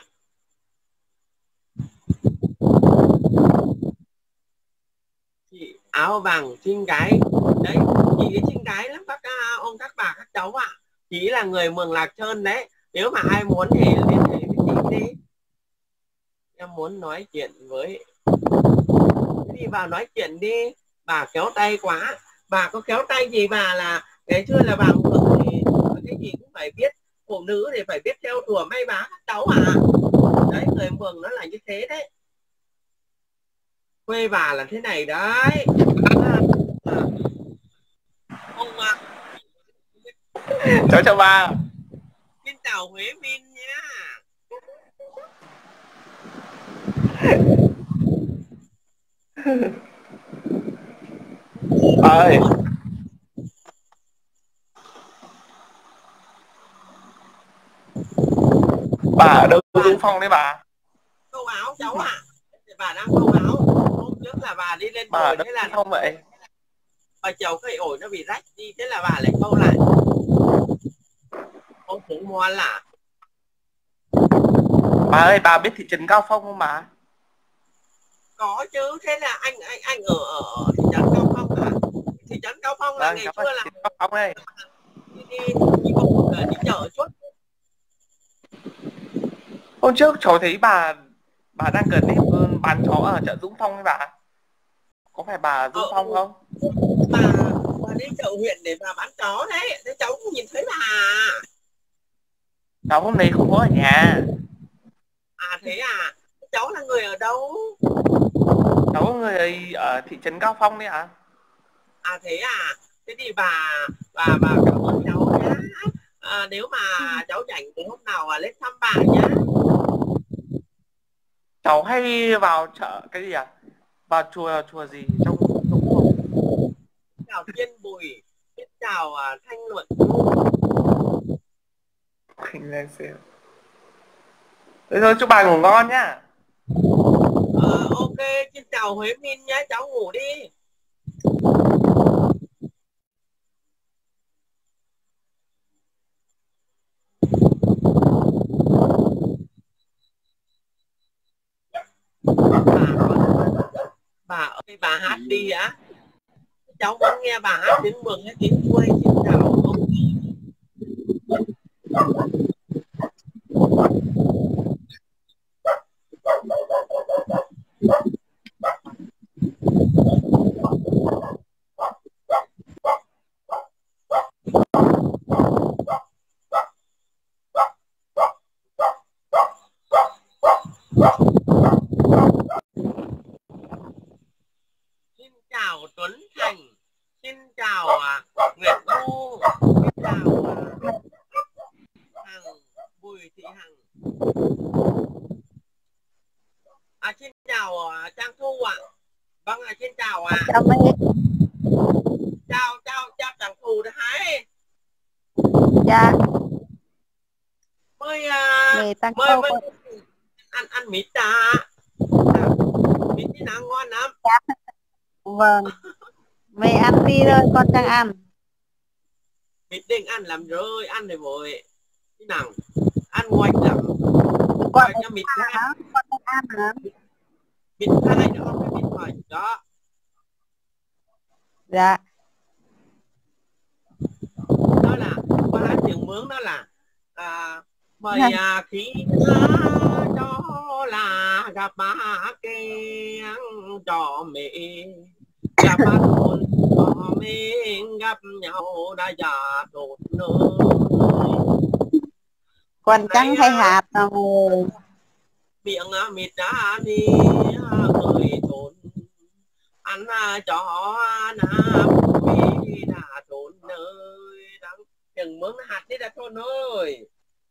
Chị áo vàng xinh gái đấy, chị xinh gái lắm các ông các bà các cháu ạ. Chị là người Mường Lạc Sơn đấy, nếu mà ai muốn thì liên hệ với chị đi. Em muốn nói chuyện với, đi vào nói chuyện đi. Bà kéo tay quá. Bà có kéo tay gì bà là ngày xưa là bà Mường thì cái gì cũng phải biết, phụ nữ thì phải biết theo thùa may vá các cháu à. Đấy, người Mường nó là như thế đấy. Quê bà là thế này đấy. Cháu chào bà. Xin chào Huế Minh nhá. Bà ơi, bà ở đâu Dũng Phong đấy bà? Câu áo cháu ạ. Bà đang câu áo. Hôm trước là bà đi lên đồi, thế là không vậy? bà chầu cây ổi nó bị rách đi, thế là bà lại câu lại. Ông cũng mua là. Bà ơi, bà biết thị trấn Cao Phong không bà? Có chứ, thế là anh ở thị trấn Cao Phong hả? Thị trấn Cao Phong là ngày xưa là Cao Phong đây. Đi chợ suốt. Hôm trước cháu thấy bà đang cần clip bán chó ở chợ Dũng Phong ấy bà. Có phải bà Dũng Phong không? Bà đi chợ huyện để bà bán chó đấy, thế cháu cũng nhìn thấy bà. Cháu hôm nay không có ở nhà. À thế à? Cháu là người ở đâu? Cháu người ở thị trấn Cao Phong đấy ạ. À thế à? Thế thì bà cảm ơn cháu nhé. Nếu mà cháu rảnh thì hôm nào lên thăm bà nhé. Cháu hay vào chợ cái gì à? Vào chùa gì trong chùa? Chào Thiên Bùi, chào Thanh Luận. Thế thôi, chúc bà ngủ ngon nhá. Ok, xin chào Huế Minh nhé, cháu ngủ đi. Bà ơi, bà hát đi á. Cháu muốn nghe bà hát tiếng Mường hay tiếng quê. Xin chào ông. chào Tuấn Thành, xin chào Nguyệt Thu, xin chào Hằng, Bùi Thị Hằng. Xin chào Trang Thu ạ. Vâng xin chào chào mẹ. chào Trang Thu đấy. Dạ. Mời tăng mời ăn mít mít tí nào ngon lắm. Vâng. Mẹ ăn đi rồi con chẳng ăn. Mít định ăn làm rồi, ăn để vội. Tí nào ăn ngoạch lắm. Con cho mít hả? Con chẳng ăn hả? Mít hai nữa không phải mít hỏi đó. Dạ. Đó là qua hát tiếng Mướn đó là mời khí đó là gặp ba keng cho mẹ gặp ba thôn cho mình gặp nhau đã già đột nơi. Con chẳng hay hạt đâu. Miệng mịt đã đi người thôn ăn cho nam vì đã thôn nơi đang tiếng Mướn hạt đi đã thôn ơi.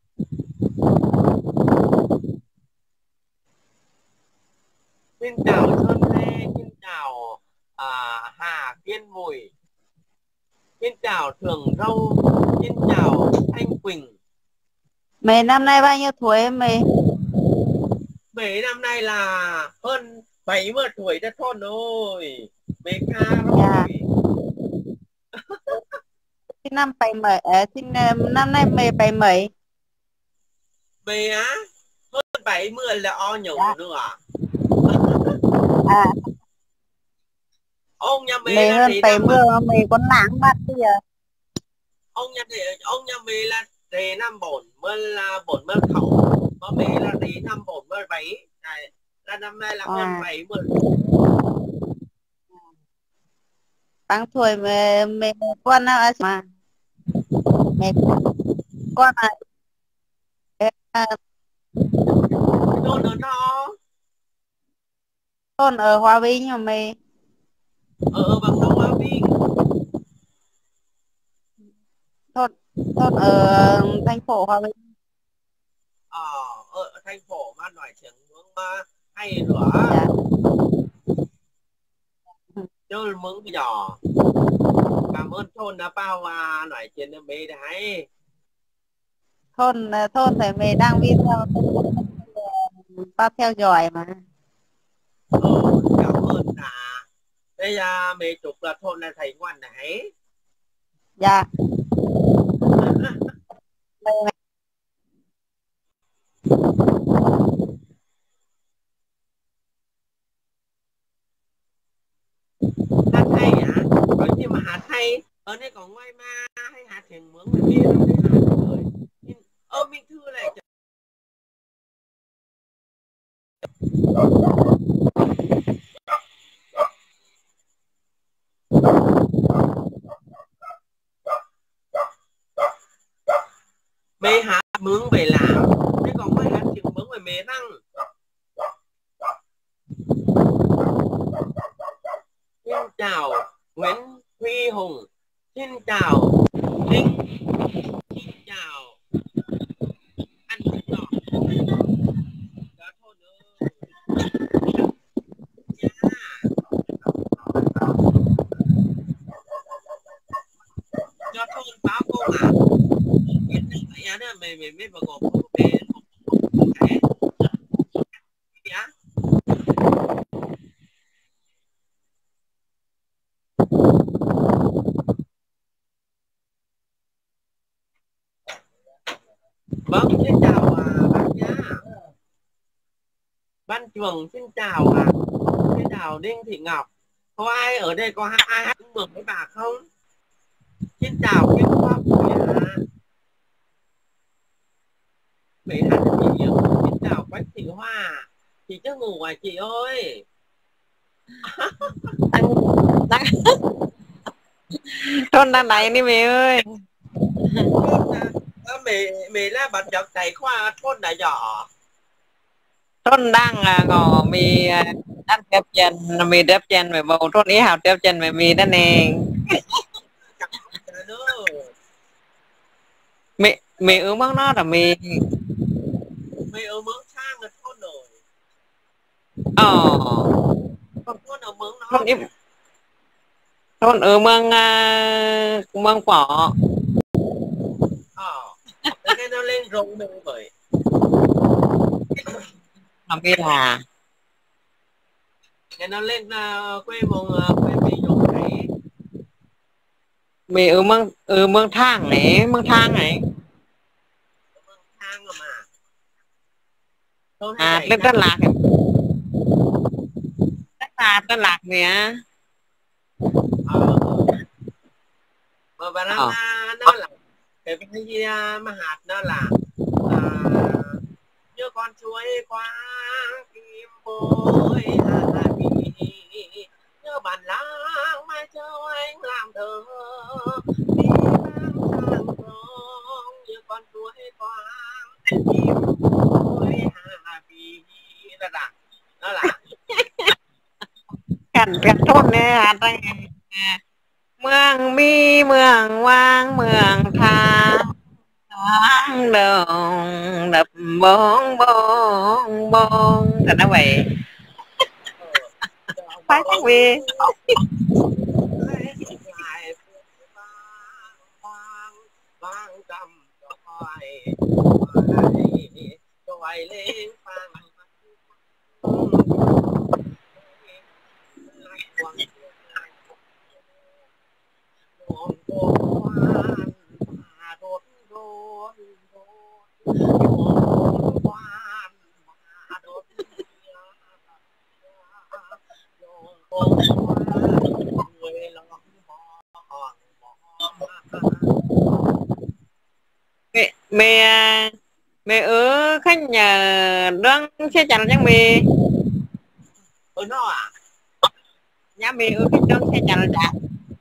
Xin chào Sơn Lê, xin chào Hà Kiên Mùi, xin chào Thường Râu, xin chào Thanh Quỳnh. Mẹ năm nay bao nhiêu tuổi em mẹ? Mẹ năm nay là hơn 70 tuổi đã thôn rồi. Mẹ ca rồi. Dạ. Năm nay mẹ 70. Mẹ á, hơn 70 là o nhủ nữa à? Ông nhà mẹ hơn 70 mà mẹ còn lãng mặt bây giờ. Ông nhà mẹ là đề năm 40 khẩu, mà mẹ là đề năm 47. Này, là năm nay là hơn 70. Tăng tuổi mẹ con nào mà mẹ con này Thôn ở đó. Thôn ở Hòa Bình mà mẹ. Bằng sông Hòa Bình. Thôn ở thành phố Hòa Bình. Ở thành phố mà nói tiếng Mướn mà hay nữa. Dạ. Chơi Mướn bây giờ. Cảm ơn thôn đã bao nói chuyện với mẹ đấy. Thôn thì mẹ đang video bao theo dõi mà. Cảm ơn đây mẹ chụp là thôn là thầy ngoan này. Dạ. Hát hay hả? Có gì mà hát hay? Ở đây có ngoài mà hay hát tiếng Mướn mà biết không thấy hát rồi. Minh Thư này mẹ hát Mướn về làm. Thế còn ngoài hát tiếng Mướn về mẹ răng. Xin chào Nguyễn Huy Hùng, xin chào Linh, xin chào anh Ngọc. Đó thôi nữa. Cho thôn báo cô à. Dạ đó mày biết mà còn không về không thể. Dạ. Vâng, xin chào bác nhá. Ban Trường xin chào xin chào Đinh Thị Ngọc. Có ai ở đây có ai hát mừng với bà không? Xin chào Kim Quốc mẹ hát chị. Xin chào Quách Thị Hoa. Chị chưa ngủ à chị ơi? Trôn đang đẩy đi mẹ ơi. Mẹ là bạn chọc thầy khoa thôn đại nhỏ. Trôn đang ngỏ mì ăn tiếp chân mì tiếp chân mày bầu trốn ý hào tiếp chân mày mì đó nè mì ướm món nó là mì ở mướn sang là thôn rồi còn thôn ở mướn nó thôn ở mương phỏ cái nó lên rồng mình vậy làm gì là cái nó lên quê mì rồng này mì ở mương thang này mương thang rồi mà lên Tân Lạc Tân Lạc nè mà bà đang nó là cái gì mà hạt nó là như con chuối qua kim bôi như bàn lang mai châu anh làm thơ đi mang sang rong như con chuối qua kim bôi đó là cảnh thôn này hạt đây mương mi mương quang mương tha đường đập bông bông bông thật đó vậy phải cái gì vang cầm đòi lên vang mẹ ở khách nhà đang xe chắn chẳng mẹ ở nó à nhà mẹ ở khách đang xe chắn chả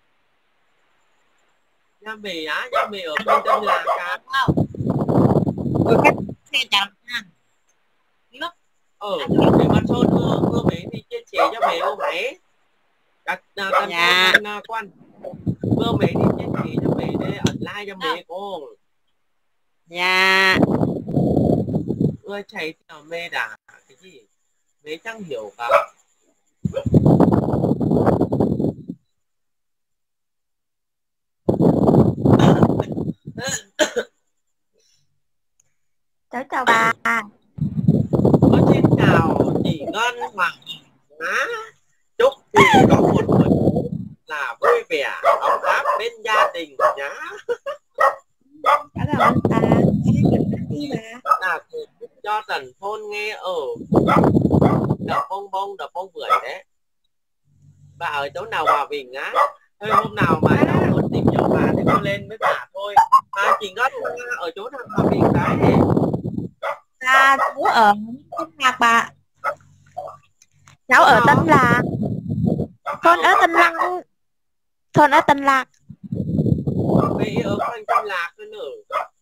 nhà mẹ ở bên Tân Lạc cả ở khách xe chắn để mà thôn mưa mẹ thì chia sẻ cho mẹ không mẹ đặt quan mưa mẹ thì chia sẻ cho mẹ để online cho mẹ con dạ ơi thầy mẹ đã cái gì mẹ chẳng hiểu cả cháu chào bà. Xin chào chị Ngân Hoàng chúc chị có một buổi là vui vẻ ấm áp bên gia đình nhá. Cảm ơn bà. Đi bà. Là cho tần thôn nghe ở đập bông bưởi đấy. Bà ở chỗ nào Hòa Bình á? Thôi hôm nào mà cháu muốn tìm hiểu bà thì con lên với bà thôi. Chị Ngân ở chỗ nào Hòa Bình đấy? Cháu ở Tân Lạc bà. Cháu ở Tân Lạc. Thôn ở Tân Lạc. Thôn ở Tân Lạc. Vậy ở quanh Tân Lạc nữa nữa.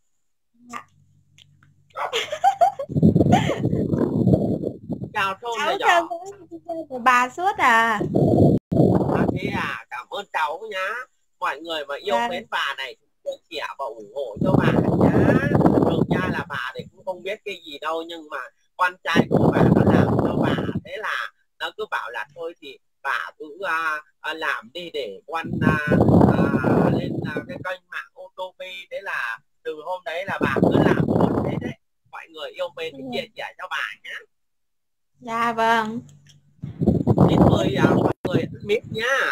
Chào thôn này cháu của bà suốt à. Thế à, cảm ơn cháu nhá. Mọi người mà yêu mến bà này chia sẻ và ủng hộ cho bà nhá. Thực ra là bà thì cũng không biết cái gì đâu, nhưng mà con trai của bà nó làm cho bà, thế là nó cứ bảo là thôi thì bà cứ làm đi để con lên cái kênh mạng OTP. Thế là từ hôm đấy là bà cứ làm luôn thế đấy. Mọi người yêu mến thì chia sẻ cho bà nhé. Dạ vâng. Xin mời mọi người ăn miếng nhá.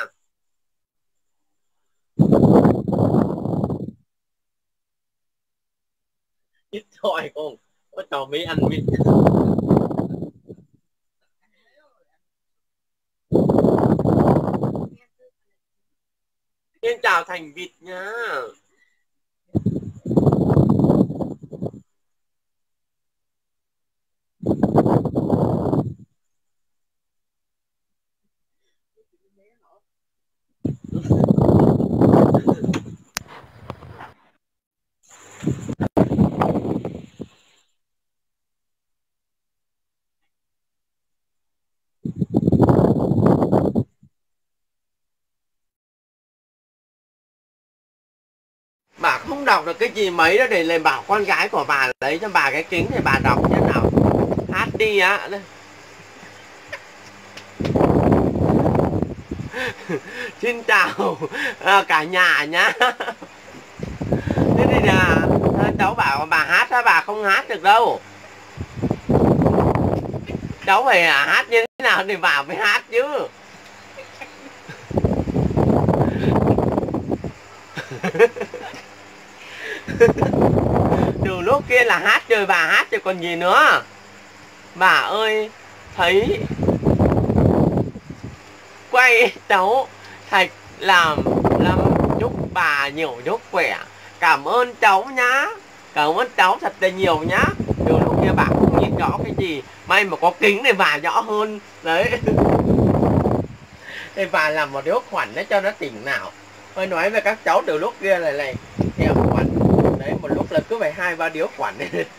Ít thôi con, có cho mấy ăn miếng. Xin chào Thành Vịt nhá. Bà không đọc được cái gì mấy đó để lại bảo con gái của bà lấy cho bà cái kính thì bà đọc thế nào. Hát đi á. Xin chào cả nhà nhá. Thế thì là cháu bảo bà hát á, bà không hát được đâu. Cháu phải hát như thế nào thì bà mới hát chứ. Từ lúc kia là hát rồi, bà hát rồi còn gì nữa. Bà ơi, thấy quay cháu thạch làm chúc bà nhiều sức khỏe. Cảm ơn cháu nhá. Cảm ơn cháu thật là nhiều nhá. Từ lúc kia bà không nhìn rõ cái gì, may mà có kính để bà rõ hơn. Đấy. Thì bà làm một đứa khoản để cho nó tỉnh nào. Tôi nói với các cháu từ lúc kia lại theo khoản. Đấy, một lúc là cứ phải 2-3 đứa khoản.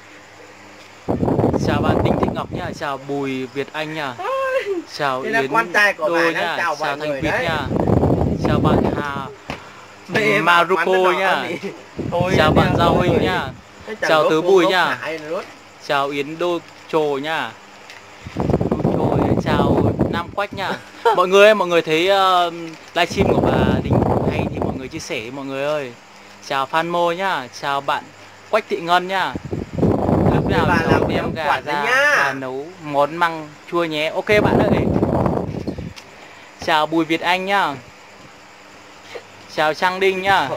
Chào bạn Đinh Thị Ngọc nha, chào Bùi Việt Anh nha. Chào Thế là Yến con trai của Đô bà nha, chào chào mọi Thành người Việt đấy. nha. Chào bạn Hà Maruko nha. Chào bạn Giao Huynh nha. Chào Tứ Bùi nha. Chào Yến Đô Trồ nha. Chào Nam Quách nha. Mọi người thấy livestream của bà Đinh hay thì mọi người chia sẻ mọi người ơi. Chào Phan Mô nhá, chào bạn Quách Thị Ngân nhá. Lúc nào cháu đem gà ra bà nấu món măng chua nhé. Ok bạn ơi. Chào Bùi Việt Anh nhá. Chào Trang Đinh nhá.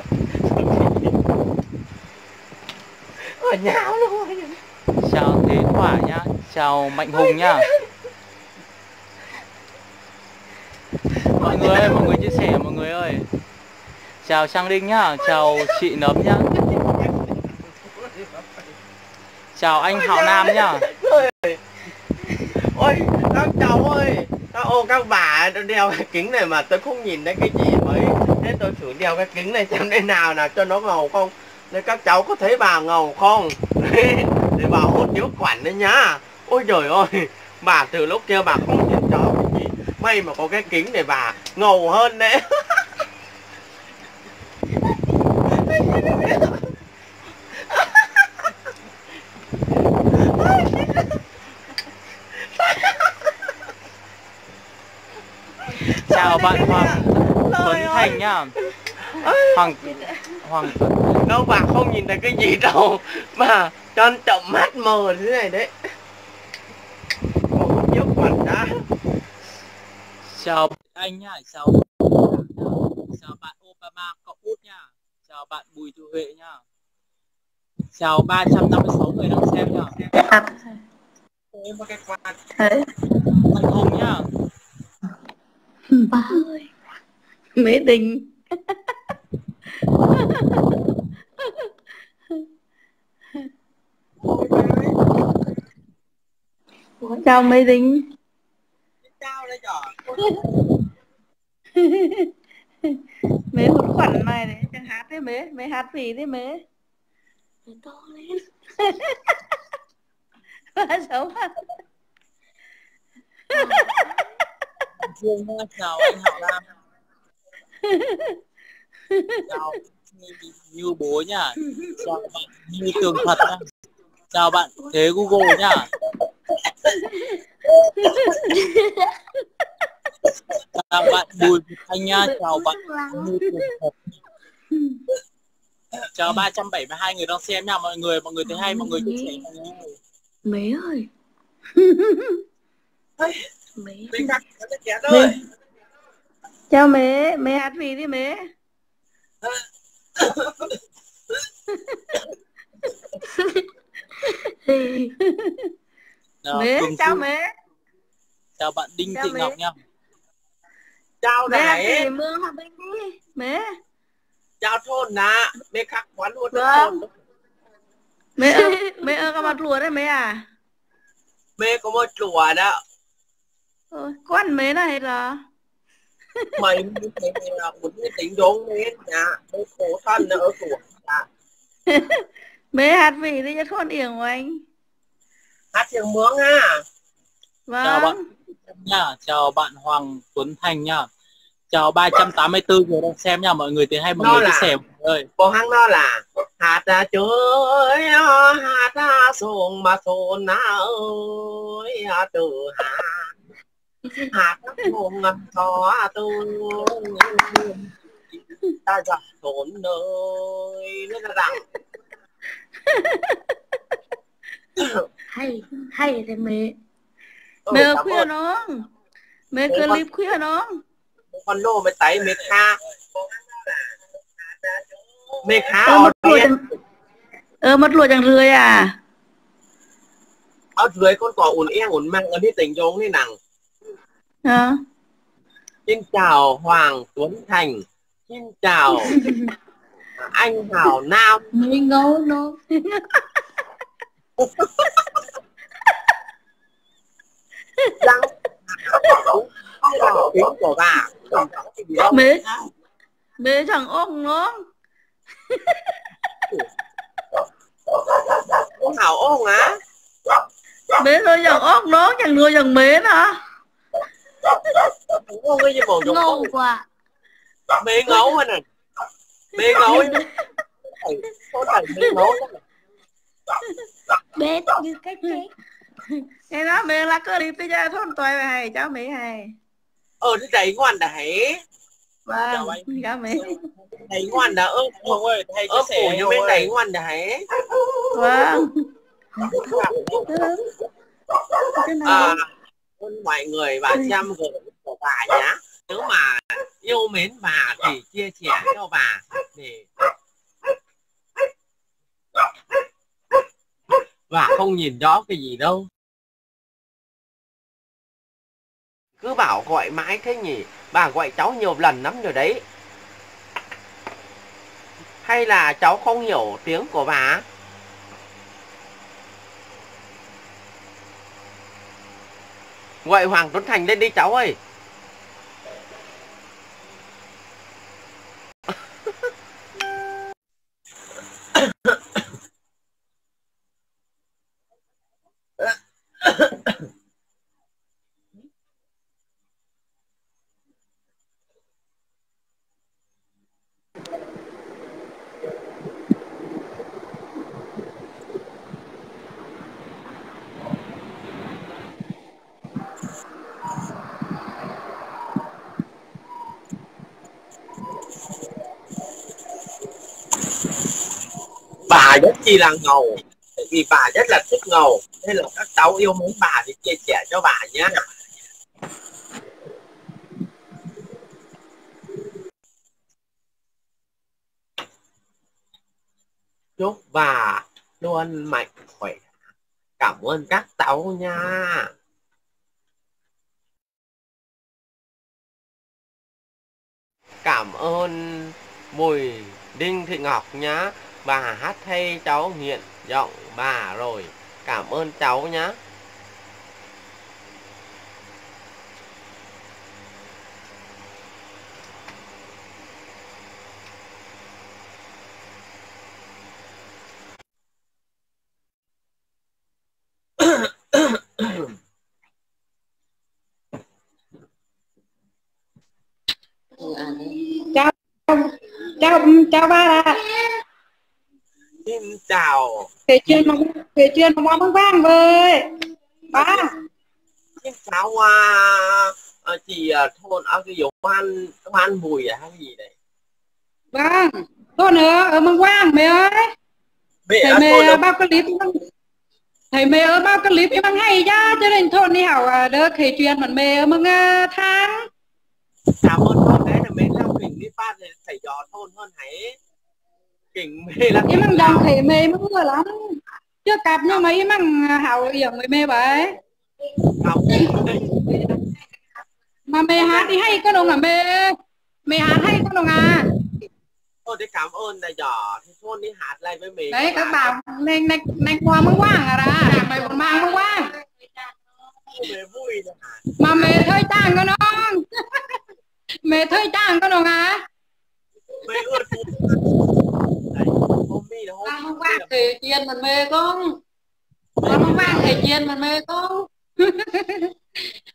Chào Thế Thỏa nhá. Chào Mạnh Hùng nhá. Mọi người chia sẻ mọi người ơi. Chào Trang Đinh nhá. Chào chị Nấm nhá. Chào anh Hạo Nam nhá. Ôi các cháu ơi, các bà đeo cái kính này mà tôi không nhìn thấy cái gì mấy. Thế tôi thử đeo cái kính này xem thế nào cho nó ngầu không. Nên các cháu có thấy bà ngầu không? Để bà hốt điếu quản đấy nhá. Ôi trời ơi, bà từ lúc kia bà không nhìn rõ cái gì. May mà có cái kính để bà ngầu hơn đấy. Chào bạn Hoàng Tuấn Thành nhá. Hoàng Tuấn. Đâu bà không nhìn thấy cái gì đâu. Bà cho chậm mắt mờ thế này đấy. Một chiếc quần đã. Chào anh nhá. Chào bạn Obama cậu út nha. Chào bạn Bùi Thị Huệ nha. Chào 356 người đang xem nhá. Thế Mạnh Hùng nhá. bà ơi mế tình. Chào mế tình. Chào đây trò. Mế một khoản này đấy chẳng hát đấy mế hát gì đấy mế to lên. Bà xấu à. Chào anh Hạo Lam. Chào Như Bố nhá. Chào bạn Như Tường Thật nhá. Chào bạn Thế Google nhá. Chào bạn Bùi Việt Anh nha. Chào bạn Như Tường Thật. Chào 372 người đang xem nha mọi người thấy hay mọi người chia sẻ mọi người. Mế ơi. Mế. Chào mế hát gì đi mế. Mế chào mế. Chào bạn Đinh Thị Ngọc nha. Chào Mế hát này. gì Mương Hòa Bình đi mế. Chào thôn nà. Mê khắc quán luôn. Mế ơ có mặt lùa đấy mế à. Mê có một chùa đó. Quán mế này là Mày là một cái tính đúng đấy nha. Mê khổ thân ở chùa. Mế hát vì đi cho thôn yển của anh. Hát tiếng Mướng ha. Vâng. Chào bạn nha. Chào bạn Hoàng Tuấn Thành nha. Chào 384 người đang xem nha mọi người thấy hay mọi người chia sẻ ơi cô hăng nó là hạt chơi hạt xuồng mà xuồng ơi từ hạt xuồng có tôi ta giặt thốn nơi nó là rằng hay thì mẹ khuya nó mẹ clip khuya nó con lô mày tay mẹ kha mất lụa chẳng rưỡi à ở dưới con cỏ ủn mang ở đi tỉnh giống như nằng xin chào Hoàng Tuấn Thành, xin chào anh Hảo Nam. Mới ngấu nó răng tiếng của bà mẹ chẳng ông nó ông Hảo ông á mẹ rồi chẳng ông nó chẳng người chẳng mẹ nè ngầu quá mẹ ngấu rồi này mẹ ngấu bé như cái chết cái đó mẹ là cơ đi tới ra thôn tôi hay cháu mẹ hay thế đấy ngoan đấy vâng cháu mẹ đấy ngoan đã ông ơi thầy chia sẻ như bên đấy ngoan đấy vâng mọi người và chăm gửi của bà nhá. Nếu mà yêu mến bà thì chia sẻ cho bà để và không nhìn rõ cái gì đâu. Cứ bảo gọi mãi thế nhỉ, bà gọi cháu nhiều lần lắm rồi đấy. Hay là cháu không hiểu tiếng của bà? Gọi Hoàng Tuấn Thành lên đi cháu ơi. Bà rất chi là ngầu, tại vì bà rất là thích ngầu, nên là các cháu yêu mến bà thì chia sẻ cho bà nhé. Chúc bà luôn mạnh khỏe. Cảm ơn các cháu nha. Cảm ơn Bùi Đinh Thị Ngọc nhá. Bà hát thay cháu hiện giọng bà rồi. Cảm ơn cháu nhá. Chào ba ạ. Xin chào. Kể chuyện mà mong vang với ba. Xin chào chị thôn ở cái dòng Hoan Bùi hay cái gì đấy. Vâng, thôn ở Măng Quang mẹ ơi. Thầy mẹ bao clip thầy mẹ ở bao clip em hay ra cho nên thôn đi học đỡ kể chuyện mà mẹ ở Măng Tháng. Cảm ơn thôn đấy là mẹ làm mình đi phát thì thầy dò thôn hơn hãy kỉnh mê lắm. Em đang đồng thầy mẹ mới vừa lắm. Chưa cặp nhưng mà em đang hào yểm với mẹ vậy. Mà mẹ hát thì hay có đồng là mẹ hát hay có đồng à. Thôi để cảm ơn là dò thì thôn đi hát lại với mẹ. Đấy các bảo nên qua Măng Quang à ra mày còn mang Măng Quang. Mẹ vui mà mẹ thôi tàng có nó mẹ thôi tàng có nó à mẹ ơi Măng Quang thể chiên mình mê con Măng Quang thể chiên mình mê con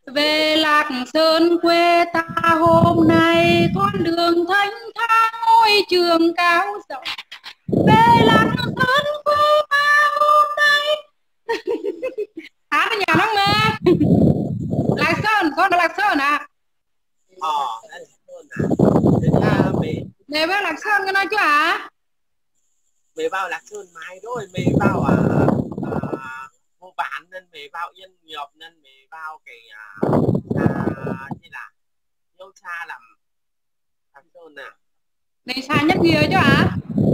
về Lạc Sơn quê ta hôm nay con đường thanh thang ôi mây trường cao rộng về lạc sơn cô ba hôm nay. Hát ở nhà nó mê. Lạc Sơn, con là Lạc Sơn à? Lạc Sơn à? Mẹ vào Lạc Sơn cái nói chứ hả? Mẹ vào Lạc Sơn mai rồi, mẹ vào mua bán nên mẹ vào Yên Nghiệp nên mẹ vào cái như là yêu xa làm Lạc Sơn à? Này xa nhất kia chứ hả?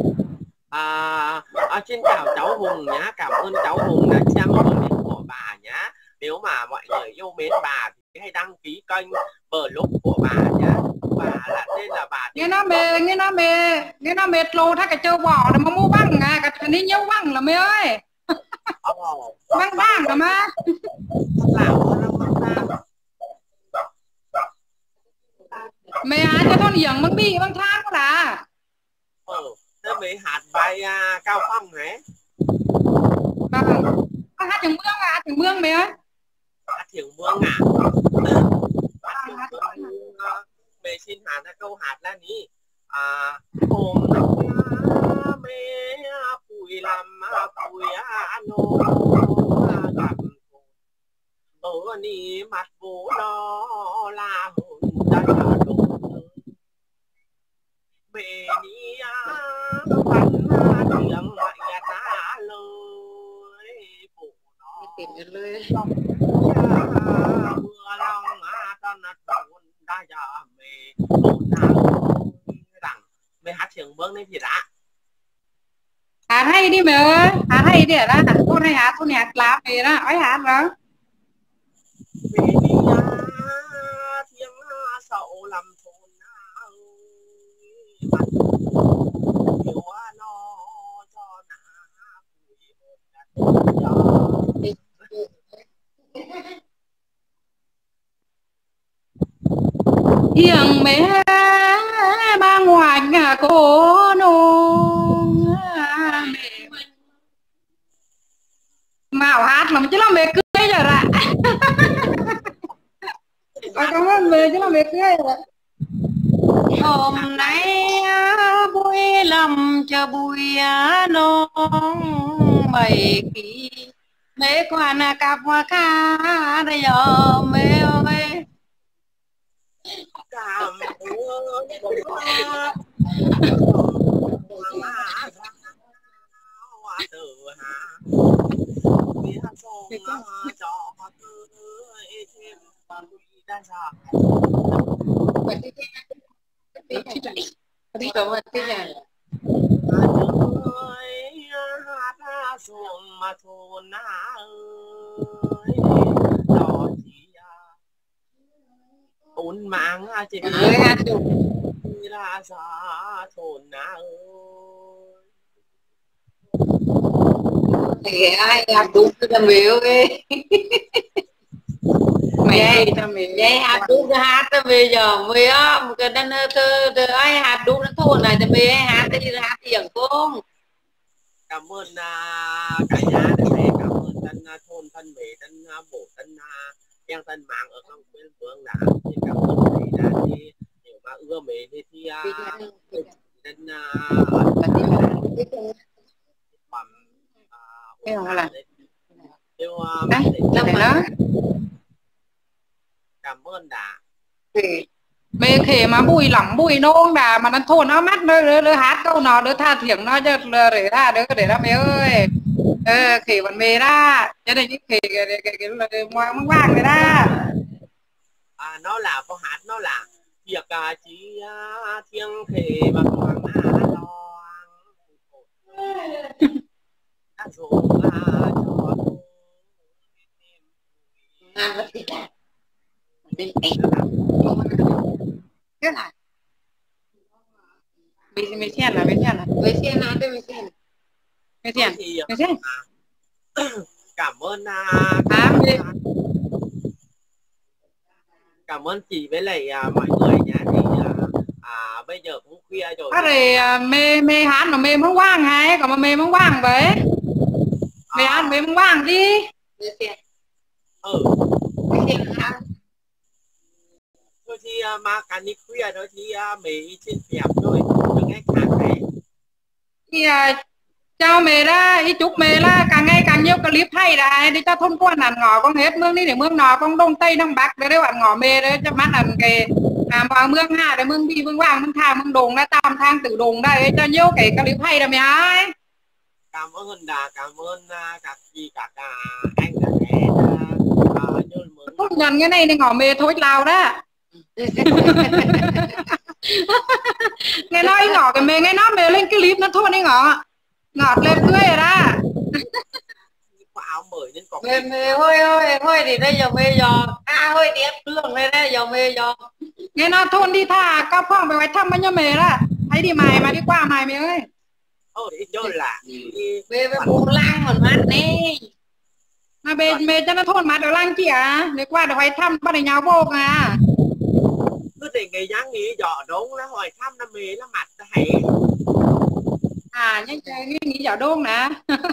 Trên chào cháu Hùng nhá, cảm ơn cháu Hùng đã xem comment của bà nhá. Nếu mà mọi người yêu mến bà thì hãy đăng ký kênh blog của bà nhá. Bà là tên là bà. Nghe nó mệt lô thay cái châu bò để mà mua băng à, cái này nhiều băng là mẹ ơi. Băng băng là mà. Mẹ hát cho con hiển băng bi băng thang đó là. Thế mẹ hát bài Cao Phong hả? Vâng. Con hát Trường Mương à, hát Trường Mương mẹ ơi. Hát Trường Mương à? Mẹ xin hát câu hát là ní. Hôm mẹ bùi làm bùi nô gặp ở ní mặt bố đó là hồn đã đổ mẹ ní văn tiếng mẹ ta lời bố nó mưa lòng ta nát bồn đã giả mẹ bồn rằng mẹ hát Trường Mương này thì đã hát hay đi mẹ ơi, hát hay đi ra con hay hát con nhạc lá mẹ đó ói hát đó mẹ đi tiếng sậu làm thôn hiểu nó cho hiền mẹ ba ngoài nhà cô nôn màu hát lắm chứ là mẹ cưới rồi ạ. Cảm ơn mẹ chứ là mẹ cưới rồi. Hôm nay vui lòng cho bùi non mày kỳ mẹ quan cặp ca đây giờ mẹ ơi cảm xuồng mà thôn ơi đò chỉ ôn mạng chị ơi là xa thôn ơi thì ai hát đúng cho mẹ ơi mẹ vậy hát đúng cái hát tới bây giờ mẹ á cái đang ai hát đúng nó thôn này thì mẹ hát đi hát tiếng con. Cảm ơn cả nhà đã về, cảm ơn tân thôn thân mẹ tân bổ tân em tân mạng ở trong bên phương đã cảm ơn thầy đã đi nếu mà ưa mẹ thì tân cảm ơn đã mẹ khề mà bùi lỏng bùi nôn đã mà nó thôn nó mắt nó hát câu nó đỡ tha thiểng nó cho để ra đỡ để ra mẹ ơi khề bọn mẹ ra cho nên cái khề cái ngoan vàng người ta nó là câu hát nó là việc chỉ thiêng khề và hoàng lo dùng cho cái này mẹ xem là cảm ơn cảm ơn chị với lại mọi người nhé thì bây giờ cũng khuya rồi mẹ hát mà mẹ muốn quang hay còn mà mẹ muốn quang vậy mẹ hát mẹ muốn quang đi thôi thì mà cả đi khuya đó thì mấy trên phèo thôi đừng nghe khác đấy thì chào mẹ ra ý chúc mẹ là càng ngày càng nhiều clip hay là để cho thôn quan ăn ngõ con hết mương đi để mương nọ con đông tây đông bắc để đấy bạn ngõ mẹ đấy cho mắt ăn cái vào mương hà để mương đi mương vàng mương thang mương đồn đã tam thang tự đồn đây cho nhiều cái clip hay là mẹ ơi. Cảm ơn cảm ơn các chị các anh các em không nhận cái này thì ngõ mẹ thôi lao đó. Nghe nói ngỏ cái mẹ nghe nói mẹ lên clip nó thua đi ngỏ ngọt lên tươi rồi đó. áo mới nên có mê hơi thì đây giờ mê giờ hơi đẹp đường đây đây giờ mê giờ nghe nó thôn đi thả cao phong về thăm bao nhiêu mẹ đó thấy đi mày mà đi qua mày mẹ ơi đi chơi là về buồn lang còn mát nè mà mẹ cho nó thôn mà được lang chị à để qua được hỏi thăm bắt đầu nhau vô à cứ để ngày dáng nghĩ dọ đúng là hỏi thăm là mẹ là mặt hay nhưng nghĩ dọ đôn nè.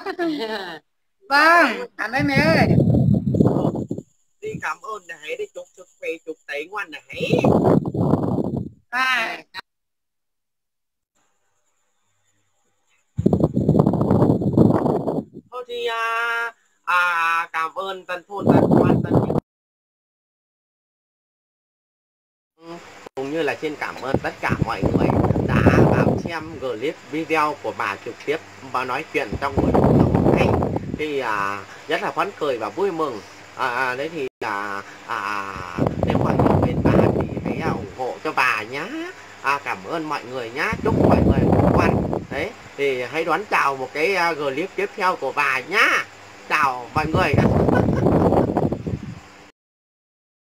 Vâng anh ơi mẹ ơi đi cảm ơn này đi chúc sức khỏe chúc tẩy ngoan này thôi thì cảm ơn tân thôn tân quan tân cũng như là xin cảm ơn tất cả mọi người đã vào xem clip video của bà trực tiếp và nói chuyện trong buổi hôm nay thì rất là phấn khởi và vui mừng đấy thì nếu mọi người bên bà thì hãy ủng hộ cho bà nhá. Cảm ơn mọi người nhá, chúc mọi người ngủ ngon đấy thì hãy đón chào một cái clip tiếp theo của bà nhá, chào mọi người.